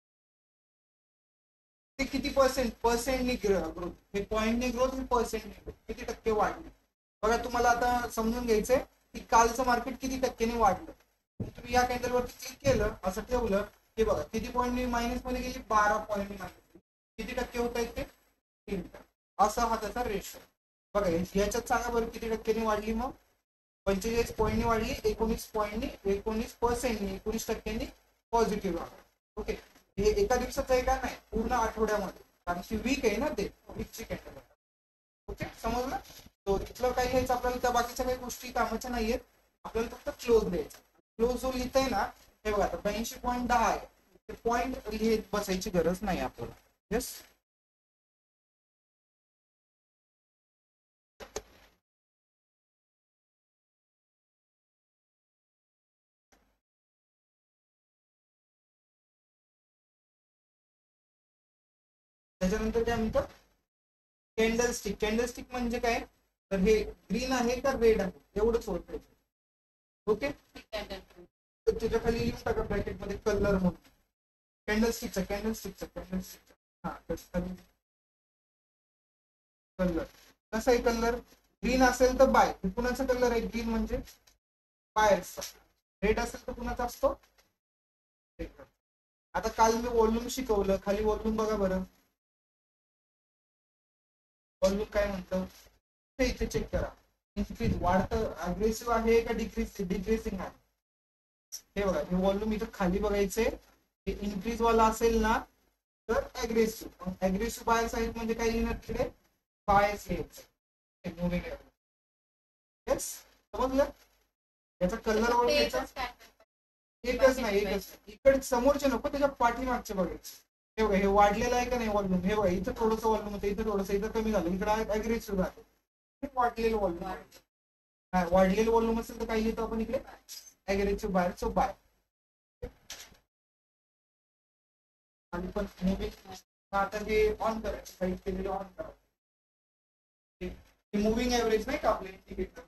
ते किती पर्सेंटनी ग्रोथ, हे पॉईंटने ग्रोथ, हे पर्सेंटने किती टक्के वाढले. बघा तुम्हाला आता समजून घ्यायचंय की कालचं मार्केट किती टक्क्याने वाढलं. तुम्ही या कॅन्डलवरती क्लिक केलं, असं ठेवलं की बघा किती पॉईंटनी मायनस मध्ये गेली, 12 पॉईंटनी मायनस. किती टक्के होत आहेत ते, 3. असा हा त्याचा रेशो. बघा याच्यात सांगा बरं किती टक्क्यांनी वाढली, मग 45 पॉईंटनी वाढली, 19 पॉईंटनी, 19%नी, 19% पॉझिटिव्ह राहणार. ओके, हे एका दिवसाचं आहे का, नाही पूर्ण आठवड्यामध्ये, कारण की वीक आहे ना, ते वीकची कॅन्डल. ओके, समजलं. तो तिथलं काही घ्यायचं आपल्याला, त्या बाकीच्या काही गोष्टी कामाच्या नाहीयेत. आपल्याला फक्त क्लोज द्यायचा. क्लोज जो लिहित आहे ना, हे बघा 82.10 आहे, ते पॉईंट लिहित बसायची गरज नाही आपल्याला. येस, त्याच्यानंतर काय म्हणतात, कॅन्डलस्टिक. कॅन्डलस्टिक म्हणजे काय, तर हे ग्रीन आहे का रेड आहे एवढंच ओळखायचं. ओके, तर त्याच्या खाली लिहून टाका ब्रॅकेट मध्ये कलर म्हणून, कॅन्डलस्टिकचा हा, त्याच्या खाली कलर. कसा आहे कलर, ग्रीन असेल तर बाय. कुणाचा कलर आहे ग्रीन म्हणजे बायर्सचा. रेड असेल तर कुणाचा असतो? आता काल मी वॉल्यूम शिकवलं, खाली वॉल्यूम बघा बरं. वॉल्यूम काय म्हणतं ते इथे चेक करा. इन्क्रीज वाढतं अग्रेसिव्ह आहे का डिक्रीसिंग आहे? हे बघा, हे वॉल्यूम इथं खाली बघायचंय. हे इन्क्रीज वाला असेल ना तर अग्रेसिव्ह. अग्रेसिव्ह बायस आहेत म्हणजे काय येणार तिकडे? बायस घ्यायचं मुव्हिंग. येस, समजलं? याचा कलर ओळखायचा. एकच नाही, एकच नाही. इकडे समोरचे नको, त्याच्या पाठीमागचे बघायचे. हे बघा, हे वाढलेलं आहे का नाही वॉल्यूम? हे बघा, इथं थोडंसं वॉल्यूम होतं, इथं थोडंसं, इथं कमी झालं, इकडे अग्रेसिव्ह झालं. हे वाढलेलं वॉल्यूम आहे. हा, वाढलेलं वॉल्यूम असेल तर काय लिहितो आपण इकडे? अग्रेसिव्ह बाहेर. So buy. आणि पण मुव्हिंग. आता हे ऑन करायचं, काही केलेलं ऑन करायचं. मुव्हिंग ऍव्हरेज नाही का आपल्या इंडिकेटर.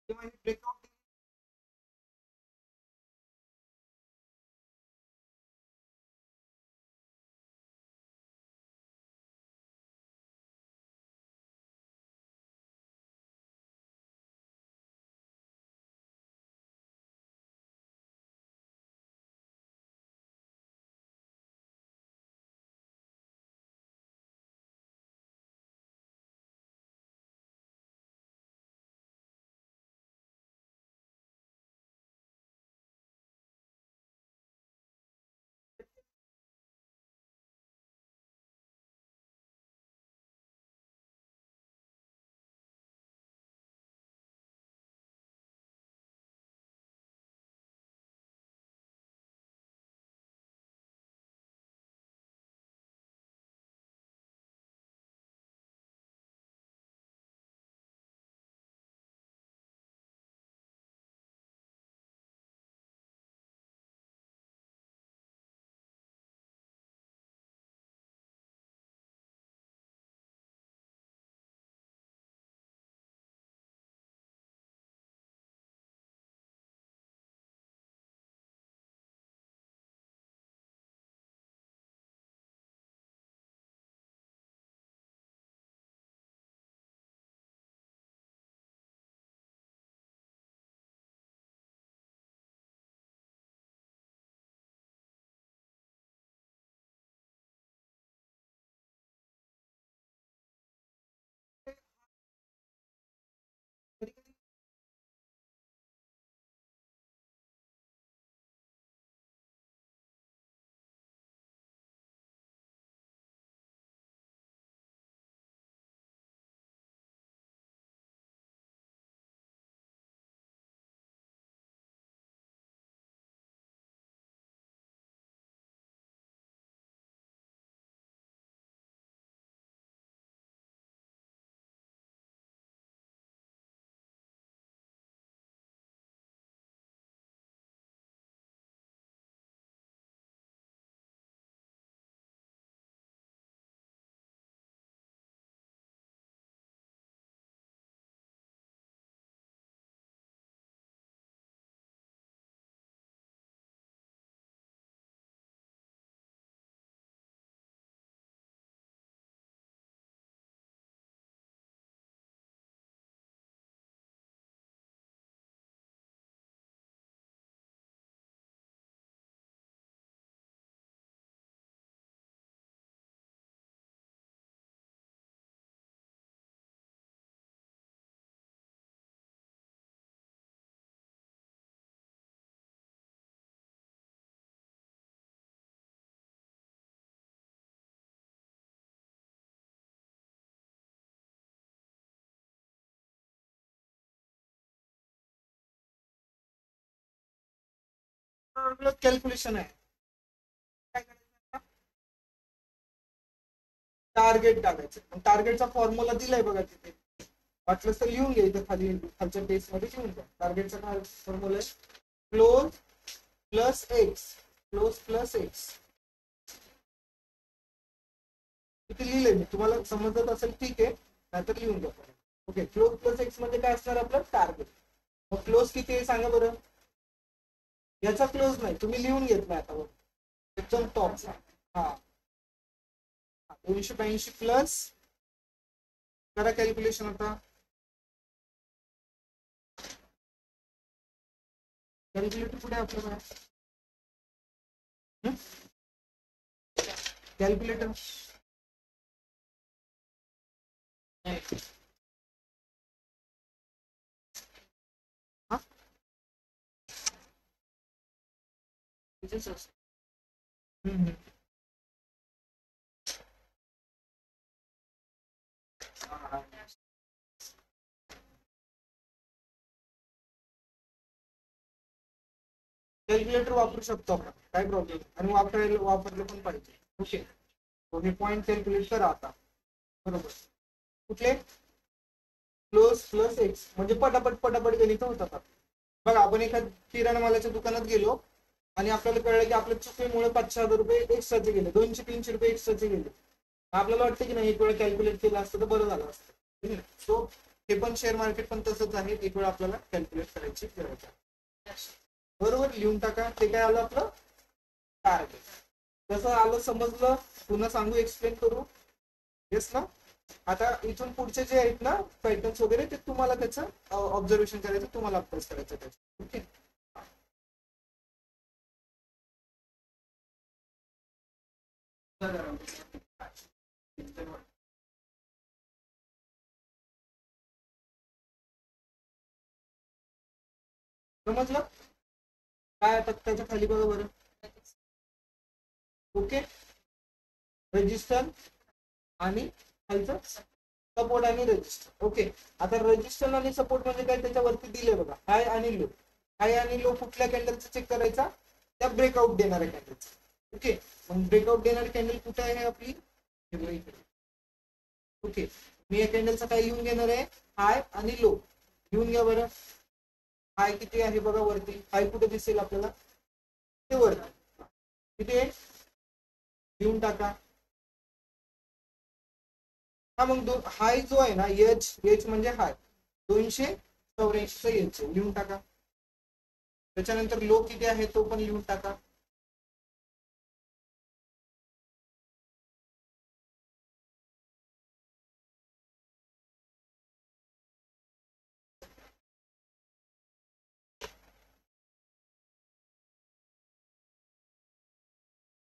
ब्रेकआउट कॅल्क्युलेशन आहे. काय करायचं? टार्गेट टाकायचं. टार्गेटचा फॉर्म्युला दिलाय बघा तिथे. वाटलं तर लिहून घ्या इथं खाली खालच्या पेज मध्ये लिहून घ्या. टार्गेटचा काय फॉर्म्युला आहे? Close plus X. Close plus X. किती लिहिलंय मी? तुम्हाला समजत असेल ठीक आहे, नाहीतर लिहून घ्या. ओके, क्लोज प्लस एक्स मध्ये काय असणार आपलं? टार्गेट. मग क्लोज किती आहे सांगा बरं. याचा क्लोज नाही, तुम्ही लिहून घेत नाही आता एकदम टॉपचा. हा, 282 प्लस, करा कॅल्क्युलेशन आता. कॅल्क्युलेटर कुठे आपल्याला? कॅल्क्युलेटर हा, कॅल्क्युलेटर वापरू शकतो आपण, काय प्रॉब्लेम. आणि वापरलं पण पाहिजे. ओके, हे पॉईंट कॅल्क्युलेट करा आता. बरोबर. कुठले? Close plus X. म्हणजे पटापट पटापट गणित होतात. बघा, आपण एखाद किराणा मालाच्या दुकानात गेलो आणि आपल्याला कळलं की आपल्या चुकीमुळे 500 रुपये एक्स्ट्राचे गेले, 200-300 रुपये एक्स्ट्राचे गेले. आपल्याला वाटतं की नाही एक वेळ कॅल्क्युलेट केलं असतं तर बरं झालं असतं. सो हे पण शेअर मार्केट पण तसंच आहे, एक वेळ आपल्याला कॅल्क्युलेट करायची गरज आहे. बरोबर, लिहून टाका. ते काय आलं आपलं टार्गेट. कसं आलं समजलं, पुन्हा सांगू, एक्सप्लेन करू? येस ना. आता इथून पुढचे जे आहेत ना पॅटर्न्स वगैरे, ते तुम्हाला त्याचं ऑब्झर्वेशन करायचं, तुम्हाला अभ्यास करायचा त्याचा. ओके. समजलं काय? आता त्याच्या खाली बघा बरं. ओके, रजिस्टर आणि खालचं सपोर्ट आणि रजिस्टर. ओके, आता रजिस्टर आणि सपोर्ट म्हणजे काय, त्याच्यावरती दिले बघा हाय आणि लो. हाय आणि लो कुठल्या कॅन्डलचा चेक करायचा? त्या ब्रेकआउट देणाऱ्या कॅन्डलचा. ओके, मग ब्रेकआउट देणारी कॅन्डल कुठे आहे आपली? ओके, मी या कॅन्डलचा काय लिहून घेणार आहे? हाय आणि लो लिहून घ्या बरं. हाय किती आहे बघा वरती, हाय कुठे दिसेल आपल्याला? ते वरती किती आहे लिहून टाका. हा मग हाय जो आहे ना, एच म्हणजे हाय 284 एच लिहून टाका. त्याच्यानंतर लो किती आहे तो पण लिहून टाका.